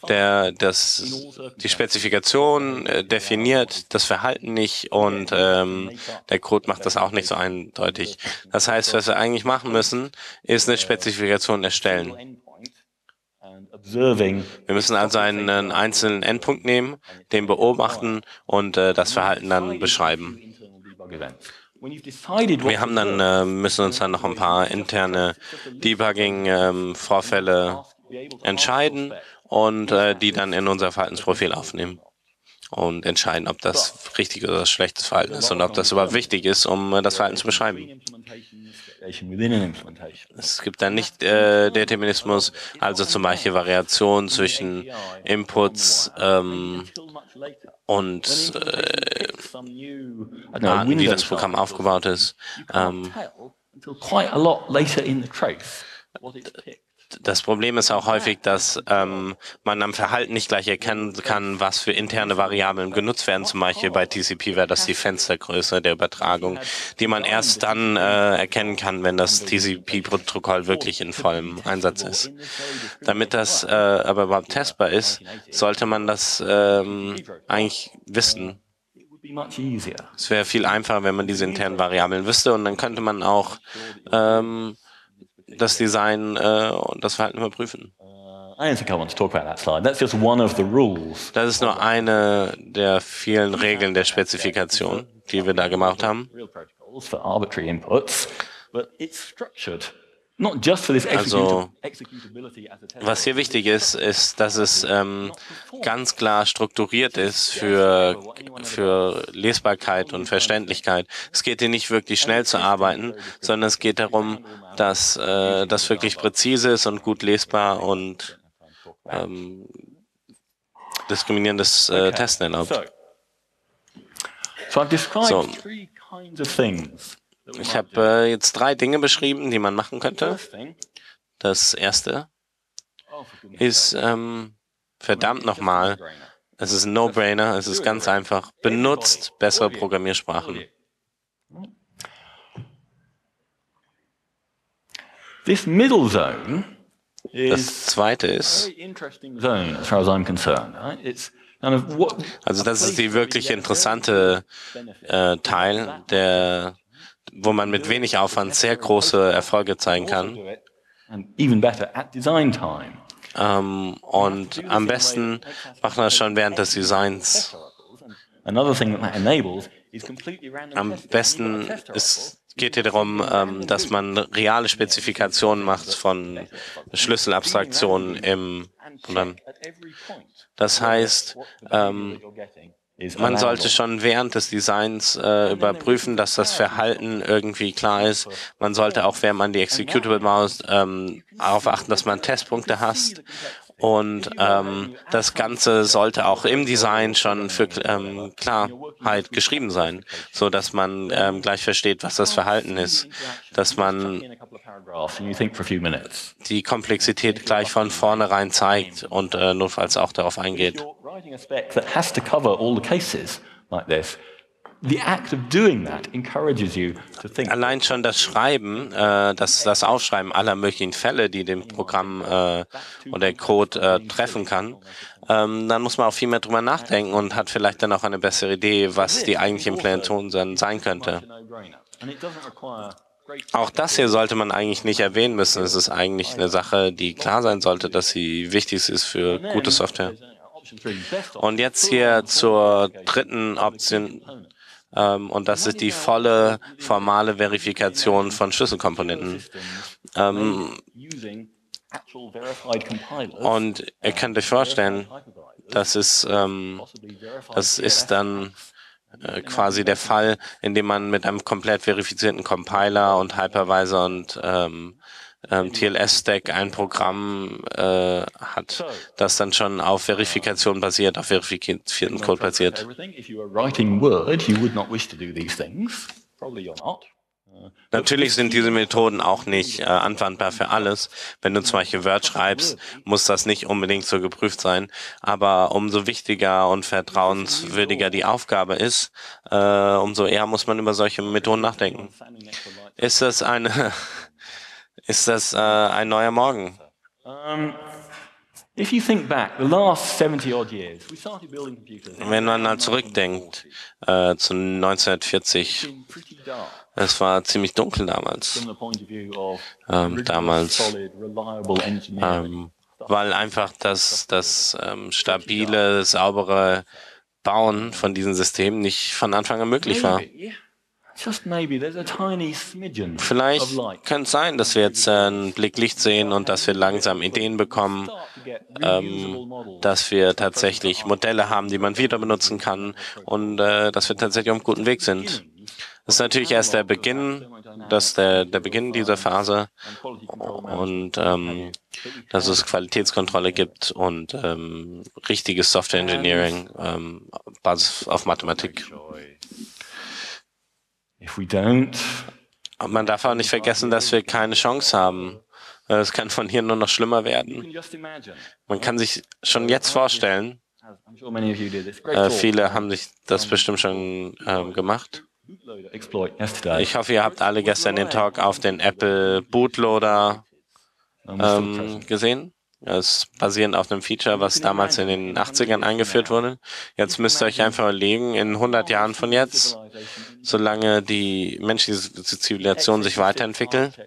[SPEAKER 2] Die Spezifikation definiert das Verhalten nicht und der Code macht das auch nicht so eindeutig. Das heißt, was wir eigentlich machen müssen, ist eine Spezifikation erstellen. Wir müssen also einen einzelnen Endpunkt nehmen, den beobachten und das Verhalten dann beschreiben. Wir haben dann, müssen uns dann noch ein paar interne Debugging-Vorfälle entscheiden und die dann in unser Verhaltensprofil aufnehmen und entscheiden, ob das richtig oder schlechtes Verhalten ist und ob das überhaupt wichtig ist, um das Verhalten zu beschreiben. Es gibt dann nicht Determinismus, also zum Beispiel Variationen zwischen Inputs und Arten, wie das Programm aufgebaut ist. Das Problem ist auch häufig, dass man am Verhalten nicht gleich erkennen kann, was für interne Variablen genutzt werden. Zum Beispiel bei TCP wäre das die Fenstergröße der Übertragung, die man erst dann erkennen kann, wenn das TCP-Protokoll wirklich in vollem Einsatz ist. Damit das aber überhaupt testbar ist, sollte man das eigentlich wissen. Es wäre viel einfacher, wenn man diese internen Variablen wüsste, und dann könnte man auch das Design und das Verhalten überprüfen. Das ist nur eine der vielen Regeln der Spezifikation, die wir da gemacht haben. Also, was hier wichtig ist, ist, dass es ganz klar strukturiert ist für Lesbarkeit und Verständlichkeit. Es geht hier nicht wirklich schnell zu arbeiten, sondern es geht darum, dass das wirklich präzise ist und gut lesbar und diskriminierendes Testen erlaubt. So. Ich habe jetzt 3 Dinge beschrieben, die man machen könnte. Das erste ist, verdammt nochmal, es ist ein No-Brainer, es ist ganz einfach. Benutzt bessere Programmiersprachen. Das zweite ist, also das ist die wirklich interessante Teil, wo man mit wenig Aufwand sehr große Erfolge zeigen kann. Und am besten macht man das schon während des Designs. Am besten geht hier darum, dass man reale Spezifikationen macht von Schlüsselabstraktionen das heißt, man sollte schon während des Designs überprüfen, dass das Verhalten irgendwie klar ist. Man sollte auch, während man die Executable baut, darauf achten, dass man Testpunkte hat. Und das Ganze sollte auch im Design schon für Klarheit geschrieben sein, so dass man gleich versteht, was das Verhalten ist, dass man die Komplexität gleich von vornherein zeigt und notfalls auch darauf eingeht. Allein schon das Schreiben, das Aufschreiben aller möglichen Fälle, die dem Programm oder der Code treffen kann, dann muss man auch viel mehr drüber nachdenken und hat vielleicht dann auch eine bessere Idee, was die eigentliche Implementation dann sein könnte. Auch das hier sollte man eigentlich nicht erwähnen müssen. Es ist eigentlich eine Sache, die klar sein sollte, dass sie wichtig ist für gute Software. Und jetzt hier zur dritten Option. Und das ist die volle formale Verifikation von Schlüsselkomponenten. Und ihr könnt euch vorstellen, das ist dann quasi der Fall, in dem man mit einem komplett verifizierten Compiler und Hypervisor und TLS-Stack ein Programm hat, das dann schon auf Verifikation basiert, auf verifizierten Code basiert. Natürlich sind diese Methoden auch nicht anwendbar für alles. Wenn du zum Beispiel Word schreibst, muss das nicht unbedingt so geprüft sein. Aber umso wichtiger und vertrauenswürdiger die Aufgabe ist, umso eher muss man über solche Methoden nachdenken. Ist das ein neuer Morgen? Wenn man mal zurückdenkt zu 1940, es war ziemlich dunkel damals. Weil einfach das stabile, saubere Bauen von diesen Systemen nicht von Anfang an möglich war. Vielleicht könnte es sein, dass wir jetzt einen Blick Licht sehen und dass wir langsam Ideen bekommen, dass wir tatsächlich Modelle haben, die man wieder benutzen kann und dass wir tatsächlich auf einem guten Weg sind. Das ist natürlich erst der Beginn, der Beginn dieser Phase und dass es Qualitätskontrolle gibt und richtiges Software Engineering, Basis auf Mathematik. Aber man darf auch nicht vergessen, dass wir keine Chance haben. Es kann von hier nur noch schlimmer werden. Man kann sich schon jetzt vorstellen, viele haben sich das bestimmt schon gemacht. Ich hoffe, ihr habt alle gestern den Talk auf den Apple Bootloader gesehen. Das ist basierend auf einem Feature, was damals in den 80ern eingeführt wurde. Jetzt müsst ihr euch einfach überlegen, in 100 Jahren von jetzt, solange die menschliche Zivilisation sich weiterentwickelt,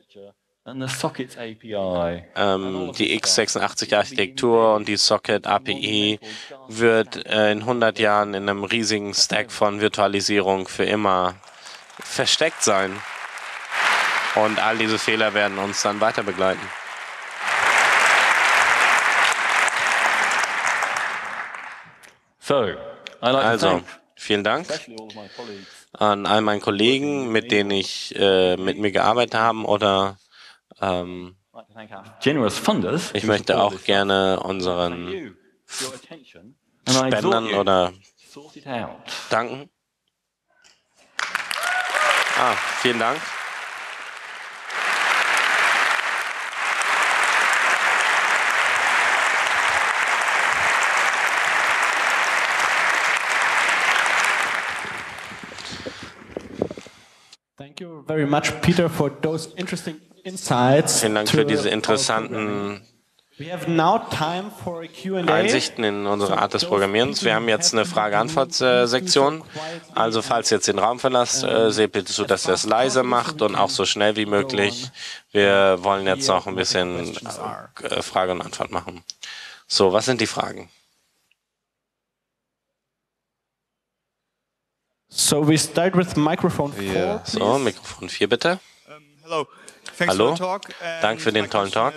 [SPEAKER 2] die x86-Architektur und die Socket-API wird in 100 Jahren in einem riesigen Stack von Virtualisierung für immer versteckt sein. Und all diese Fehler werden uns dann weiter begleiten. Also, vielen Dank an all meinen Kollegen, mit denen ich mit mir gearbeitet habe oder ich möchte auch gerne unseren Spendern oder danken. Vielen Dank. Vielen Dank für diese interessanten Einsichten in unsere Art des Programmierens. Wir haben jetzt eine Frage-Antwort-Sektion. Also falls ihr jetzt den Raum verlasst, seht bitte zu, dass ihr es leise macht und auch so schnell wie möglich. Wir wollen jetzt noch ein bisschen Frage und Antwort machen. So, was sind die Fragen?
[SPEAKER 4] So we start with microphone 4.
[SPEAKER 2] So, Mikrofon 4 bitte. Hallo, danke für den tollen Talk.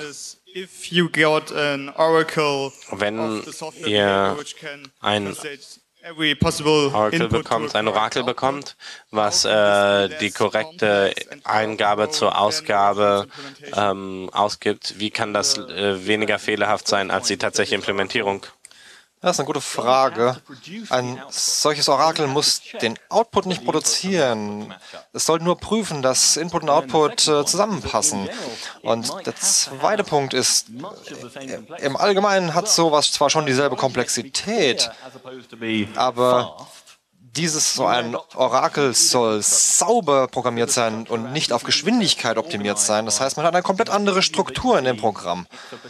[SPEAKER 2] Wenn ihr ein Oracle bekommt, ein Orakel bekommt, was die korrekte Eingabe zur Ausgabe ausgibt, wie kann das weniger fehlerhaft sein als die tatsächliche Implementierung?
[SPEAKER 1] Das ist eine gute Frage. Ein solches Orakel muss den Output nicht produzieren. Es soll nur prüfen, dass Input und Output zusammenpassen. Und der zweite Punkt ist, im Allgemeinen hat sowas zwar schon dieselbe Komplexität, aber so ein Orakel soll sauber programmiert sein und nicht auf Geschwindigkeit optimiert sein. Das heißt, man hat eine komplett andere Struktur in dem Programm.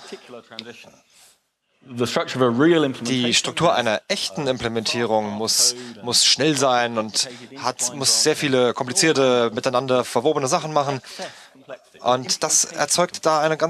[SPEAKER 1] Die Struktur einer echten Implementierung muss schnell sein und muss sehr viele komplizierte, miteinander verwobene Sachen machen. Und das erzeugt da eine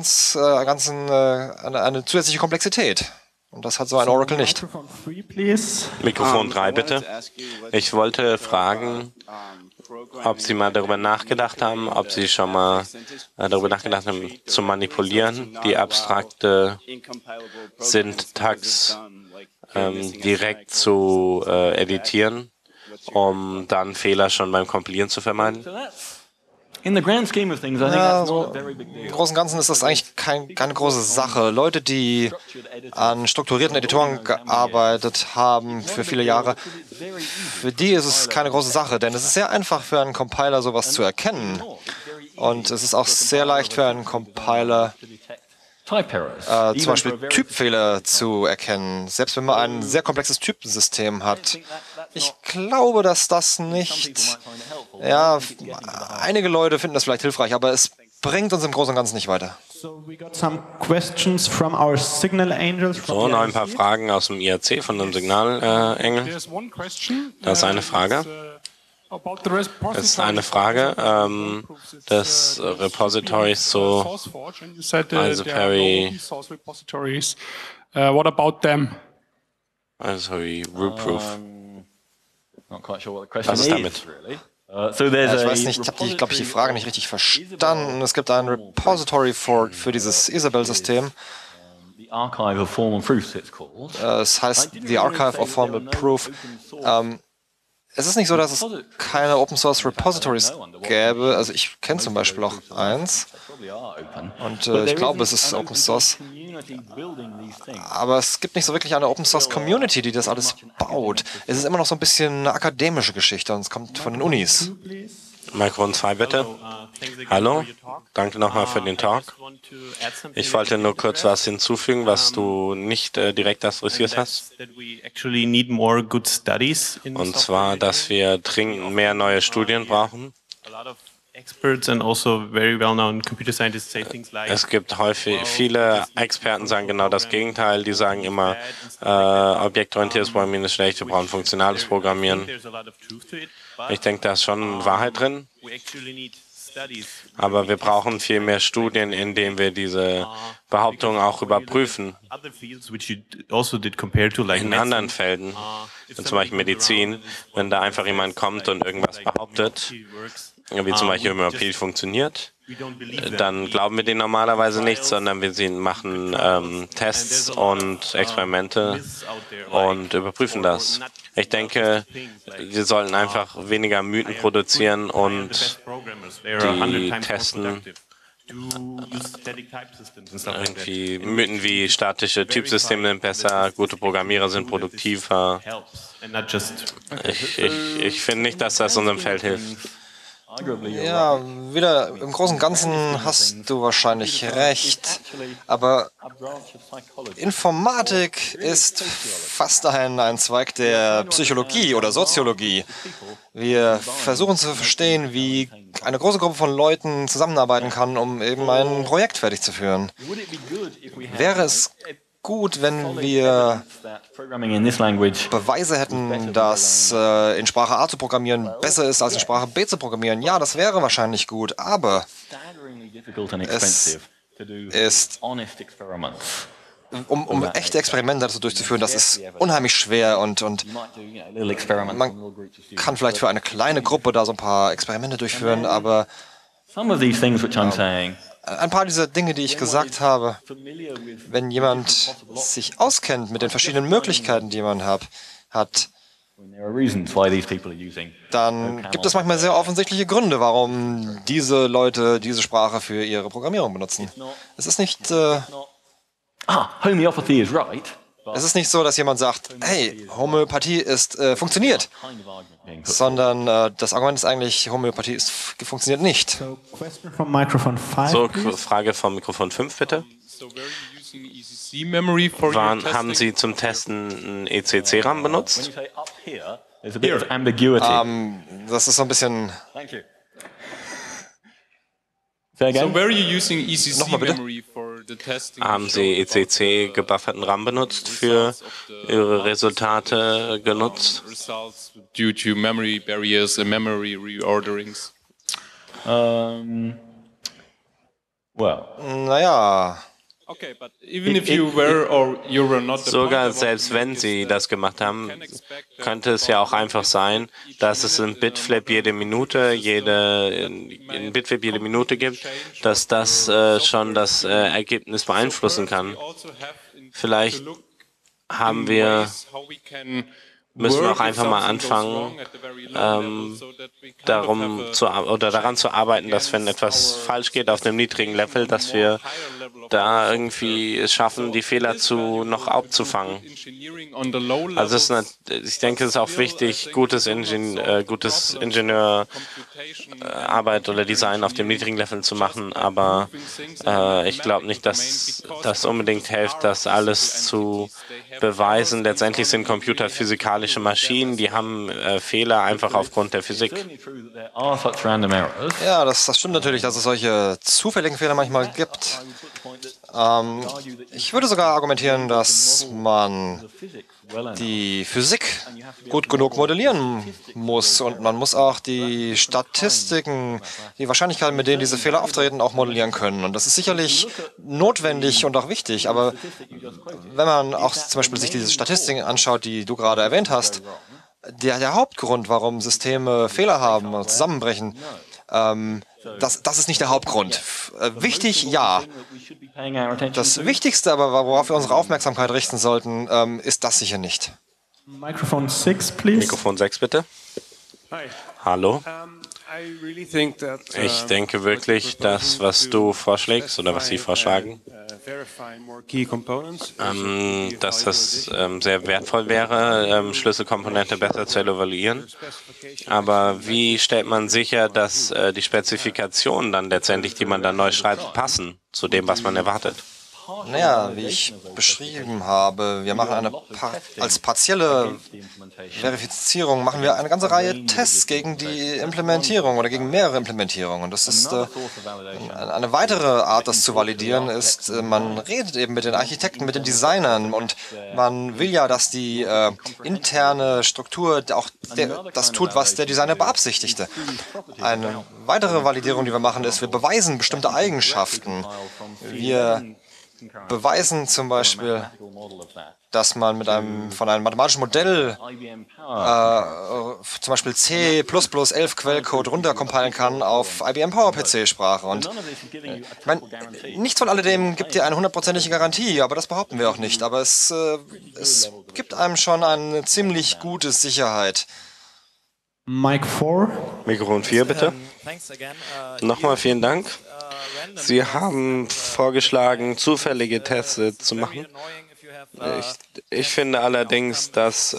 [SPEAKER 1] eine zusätzliche Komplexität. Und das hat so ein Oracle nicht.
[SPEAKER 2] Mikrofon 3, bitte. Ich wollte fragen, ob Sie mal darüber nachgedacht haben, ob Sie schon mal darüber nachgedacht haben, zu manipulieren, die abstrakte Syntax direkt zu editieren, um dann Fehler schon beim Kompilieren zu vermeiden?
[SPEAKER 1] Im Großen und Ganzen ist das eigentlich keine große Sache. Leute, die an strukturierten Editoren gearbeitet haben für viele Jahre, für die ist es keine große Sache, denn es ist sehr einfach für einen Compiler, sowas zu erkennen. Und es ist auch sehr leicht für einen Compiler, zum Beispiel Typfehler zu erkennen, selbst wenn man ein sehr komplexes Typensystem hat. Ich glaube, dass das nicht, einige Leute finden das vielleicht hilfreich, aber es bringt uns im Großen und Ganzen nicht weiter.
[SPEAKER 4] So, noch
[SPEAKER 2] ein paar Fragen aus dem IRC, von dem Signalengel. Das ist eine Frage. Es ist eine Frage des Repositories zu Perry.
[SPEAKER 5] What about them?
[SPEAKER 2] Rootproof. Was ist damit?
[SPEAKER 1] Ich weiß nicht, ich habe die Frage nicht richtig verstanden. Es gibt ein Repository für dieses Isabelle-System. Es heißt The Archive of Formal Proof. Es ist nicht so, dass es keine Open-Source Repositories gäbe. Also ich kenne zum Beispiel auch eins. Und ich glaube, es ist Open Source. Aber es gibt nicht so wirklich eine Open Source Community, die das alles baut. Es ist immer noch so ein bisschen eine akademische Geschichte und es kommt von den Unis.
[SPEAKER 2] Mikrofon 2, bitte. Hallo, danke nochmal für den Talk. Ich wollte nur kurz was hinzufügen, was du nicht direkt adressiert hast. Und zwar, dass wir dringend mehr neue Studien brauchen. Es gibt häufig, viele Experten sagen genau das Gegenteil. Die sagen immer, objektorientiertes Programmieren ist schlecht, wir brauchen funktionales Programmieren. Ich denke, da ist schon Wahrheit drin. Aber wir brauchen viel mehr Studien, in denen wir diese Behauptungen auch überprüfen. In anderen Feldern, zum Beispiel Medizin, wenn da einfach jemand kommt und irgendwas behauptet, wie zum Beispiel Homöopathie funktioniert, dann glauben wir denen normalerweise nicht, sondern wir machen Tests und Experimente und überprüfen das. Ich denke, wir sollten einfach weniger Mythen produzieren und die testen. Irgendwie Mythen wie statische Typsysteme sind besser, gute Programmierer sind produktiver. Ich finde nicht, dass das unserem Feld hilft.
[SPEAKER 1] Ja, wieder im Großen und Ganzen hast du wahrscheinlich recht, aber Informatik ist fast ein Zweig der Psychologie oder Soziologie. Wir versuchen zu verstehen, wie eine große Gruppe von Leuten zusammenarbeiten kann, um eben ein Projekt fertig zu führen. Wäre es gut, wenn wir Beweise hätten, dass in Sprache A zu programmieren besser ist, als in Sprache B zu programmieren? Ja, das wäre wahrscheinlich gut, aber es ist, um echte Experimente dazu durchzuführen, das ist unheimlich schwer und man kann vielleicht für eine kleine Gruppe da so ein paar Experimente durchführen, aber ein paar dieser Dinge, die ich gesagt habe, wenn jemand sich auskennt mit den verschiedenen Möglichkeiten, die man hat, dann gibt es manchmal sehr offensichtliche Gründe, warum diese Leute diese Sprache für ihre Programmierung benutzen. Es ist nicht,
[SPEAKER 3] Homeopathy is right.
[SPEAKER 1] es ist nicht so, dass jemand sagt, hey, Homöopathie funktioniert, sondern das Argument ist eigentlich, Homöopathie funktioniert nicht.
[SPEAKER 4] So, question from microphone 5,
[SPEAKER 2] So,
[SPEAKER 4] please.
[SPEAKER 2] Frage vom Mikrofon 5, bitte. Haben Sie zum Testen einen ECC-RAM benutzt?
[SPEAKER 1] Das ist so ein bisschen... Nochmal bitte.
[SPEAKER 2] Haben Sie ECC-gebufferten RAM benutzt für Ihre Resultate genutzt?
[SPEAKER 5] Due to memory barriers and memory reorderings.
[SPEAKER 1] Naja...
[SPEAKER 5] Okay, but even if you were or you were not the
[SPEAKER 2] Sogar selbst wenn Sie das gemacht haben, könnte es ja auch einfach sein, dass es ein Bitflip jede Minute gibt, dass das schon das Ergebnis beeinflussen kann. Vielleicht müssen wir auch einfach mal anfangen, daran zu arbeiten, dass wenn etwas falsch geht auf einem niedrigen Level, dass wir da irgendwie es schaffen, die Fehler noch abzufangen. Also ich denke, es ist auch wichtig, gutes Ingenieurarbeit oder Design auf dem niedrigen Level zu machen, aber ich glaube nicht, dass das unbedingt hilft, das alles zu beweisen. Letztendlich sind Computer physikalische Maschinen, die haben Fehler einfach aufgrund der Physik.
[SPEAKER 1] Ja, das stimmt natürlich, dass es solche zufälligen Fehler manchmal gibt. Ich würde sogar argumentieren, dass man die Physik gut genug modellieren muss und man muss auch die Statistiken, die Wahrscheinlichkeiten, mit denen diese Fehler auftreten, auch modellieren können. Und das ist sicherlich notwendig und auch wichtig, aber wenn man auch zum Beispiel sich diese Statistiken anschaut, die du gerade erwähnt hast, der Hauptgrund, warum Systeme Fehler haben und zusammenbrechen, das ist nicht der Hauptgrund. Wichtig, ja. Das Wichtigste aber, worauf wir unsere Aufmerksamkeit richten sollten, ist das sicher nicht.
[SPEAKER 4] Microphone 6, please.
[SPEAKER 2] Mikrofon 6, bitte. Hallo. Ich denke wirklich, dass, was du vorschlägst oder was Sie vorschlagen, dass es sehr wertvoll wäre, Schlüsselkomponente besser zu evaluieren. Aber wie stellt man sicher, dass die Spezifikationen dann letztendlich, die man dann neu schreibt, passen zu dem, was man erwartet?
[SPEAKER 1] Naja, wie ich beschrieben habe, wir machen als partielle Verifizierung machen wir eine ganze Reihe Tests gegen die Implementierung oder gegen mehrere Implementierungen. Und das ist eine weitere Art, das zu validieren, ist, man redet eben mit den Architekten, mit den Designern und man will ja, dass die interne Struktur auch das tut, was der Designer beabsichtigte. Eine weitere Validierung, die wir machen, ist, wir beweisen bestimmte Eigenschaften. Wir beweisen zum Beispiel, dass man von einem mathematischen Modell zum Beispiel C++ 11 Quellcode runtercompilen kann auf IBM PowerPC-Sprache. Und ich meine, nichts von alledem gibt dir eine 100%ige Garantie, aber das behaupten wir auch nicht. Aber es gibt einem schon eine ziemlich gute Sicherheit.
[SPEAKER 4] Mic 4.
[SPEAKER 2] Mikrofon 4, bitte. Nochmal vielen Dank. Sie haben vorgeschlagen, zufällige Tests zu machen. Ich finde allerdings, dass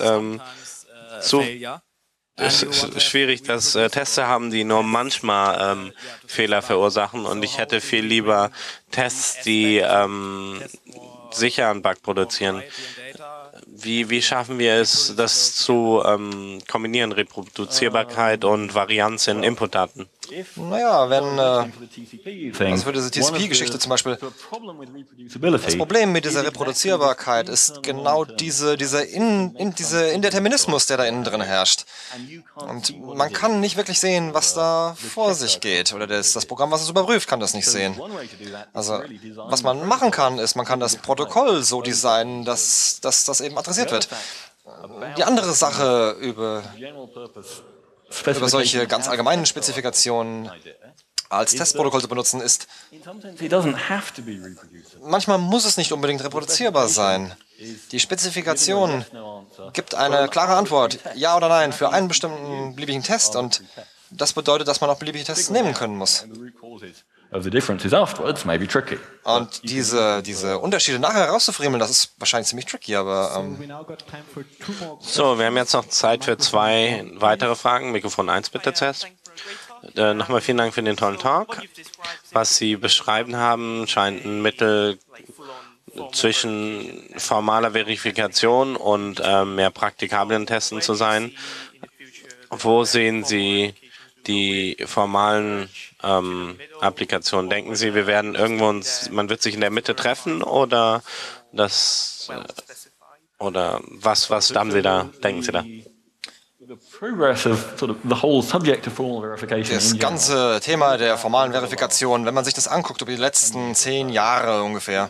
[SPEAKER 2] es ist schwierig, dass Tester haben, die nur manchmal Fehler verursachen. Und ich hätte viel lieber Tests, die sicher einen Bug produzieren. Wie schaffen wir es, das zu kombinieren, Reproduzierbarkeit und Varianz in Inputdaten?
[SPEAKER 1] Naja, also für diese TCP-Geschichte zum Beispiel, das Problem mit dieser Reproduzierbarkeit ist genau dieser Indeterminismus, der da innen drin herrscht. Und man kann nicht wirklich sehen, was da vor sich geht. Oder das Programm, was es überprüft, kann das nicht sehen. Also, was man machen kann, ist, man kann das Protokoll so designen, dass das eben adressiert wird. Die andere Sache über solche ganz allgemeinen Spezifikationen als Testprotokoll zu benutzen, ist, manchmal muss es nicht unbedingt reproduzierbar sein. Die Spezifikation gibt eine klare Antwort, ja oder nein, für einen bestimmten beliebigen Test, und das bedeutet, dass man auch beliebige Tests nehmen können muss. Und diese Unterschiede nachher herauszufriemeln, das ist wahrscheinlich ziemlich tricky, aber...
[SPEAKER 2] So, wir haben jetzt noch Zeit für 2 weitere Fragen. Mikrofon 1 bitte zuerst. Nochmal vielen Dank für den tollen Talk. Was Sie beschreiben haben, scheint ein Mittel zwischen formaler Verifikation und mehr praktikablen Testen zu sein. Wo sehen Sie die formalen Applikationen? Denken Sie, wir werden man wird sich in der Mitte treffen, oder was haben Sie da, denken Sie da?
[SPEAKER 1] Das ganze Thema der formalen Verifikation, wenn man sich das anguckt über die letzten 10 Jahre ungefähr,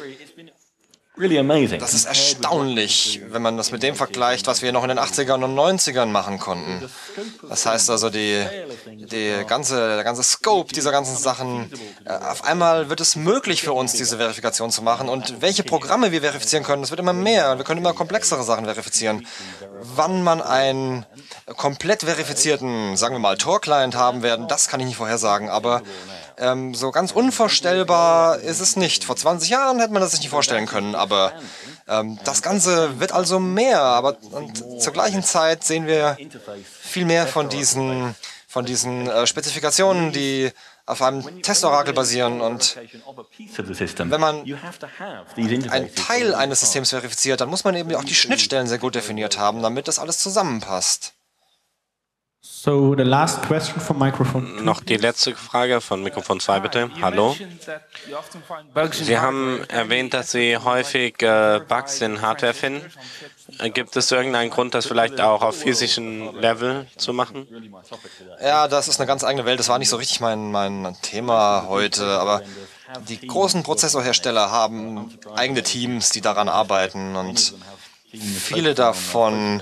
[SPEAKER 1] das ist erstaunlich, wenn man das mit dem vergleicht, was wir noch in den 80ern und 90ern machen konnten. Das heißt also, der ganze Scope dieser ganzen Sachen, auf einmal wird es möglich für uns, diese Verifikation zu machen. Und welche Programme wir verifizieren können, das wird immer mehr. Wir können immer komplexere Sachen verifizieren. Wann man einen komplett verifizierten, sagen wir mal, Tor-Client haben werden, das kann ich nicht vorhersagen, aber so ganz unvorstellbar ist es nicht. Vor 20 Jahren hätte man das sich nicht vorstellen können, aber das Ganze wird also mehr. Und zur gleichen Zeit sehen wir viel mehr von diesen Spezifikationen, die auf einem Testorakel basieren. Und wenn man einen Teil eines Systems verifiziert, dann muss man eben auch die Schnittstellen sehr gut definiert haben, damit das alles zusammenpasst.
[SPEAKER 4] So, the last question from microphone 2.
[SPEAKER 2] Noch die letzte Frage von Mikrofon 2, bitte. Hallo. Sie haben erwähnt, dass Sie häufig Bugs in Hardware finden. Gibt es irgendeinen Grund, das vielleicht auch auf physischen Level zu machen?
[SPEAKER 1] Ja, das ist eine ganz eigene Welt. Das war nicht so richtig mein Thema heute, aber die großen Prozessorhersteller haben eigene Teams, die daran arbeiten, und viele davon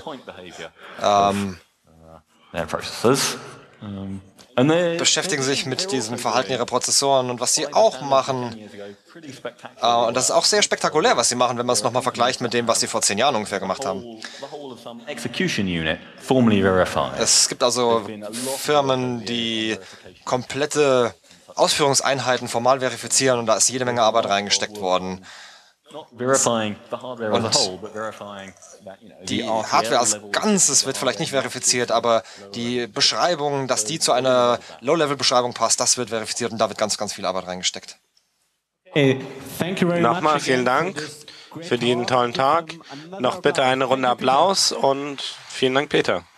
[SPEAKER 1] beschäftigen sich mit diesem Verhalten ihrer Prozessoren, und was sie auch machen, und das ist auch sehr spektakulär, was sie machen, wenn man es nochmal vergleicht mit dem, was sie vor 10 Jahren ungefähr gemacht haben. Es gibt also Firmen, die komplette Ausführungseinheiten formal verifizieren, und da ist jede Menge Arbeit reingesteckt worden. Die Hardware als Ganzes wird vielleicht nicht verifiziert, aber die Beschreibung, dass die zu einer Low-Level-Beschreibung passt, das wird verifiziert, und da wird ganz, ganz viel Arbeit reingesteckt.
[SPEAKER 2] Nochmal vielen Dank für den tollen Tag. Noch bitte eine Runde Applaus und vielen Dank, Peter.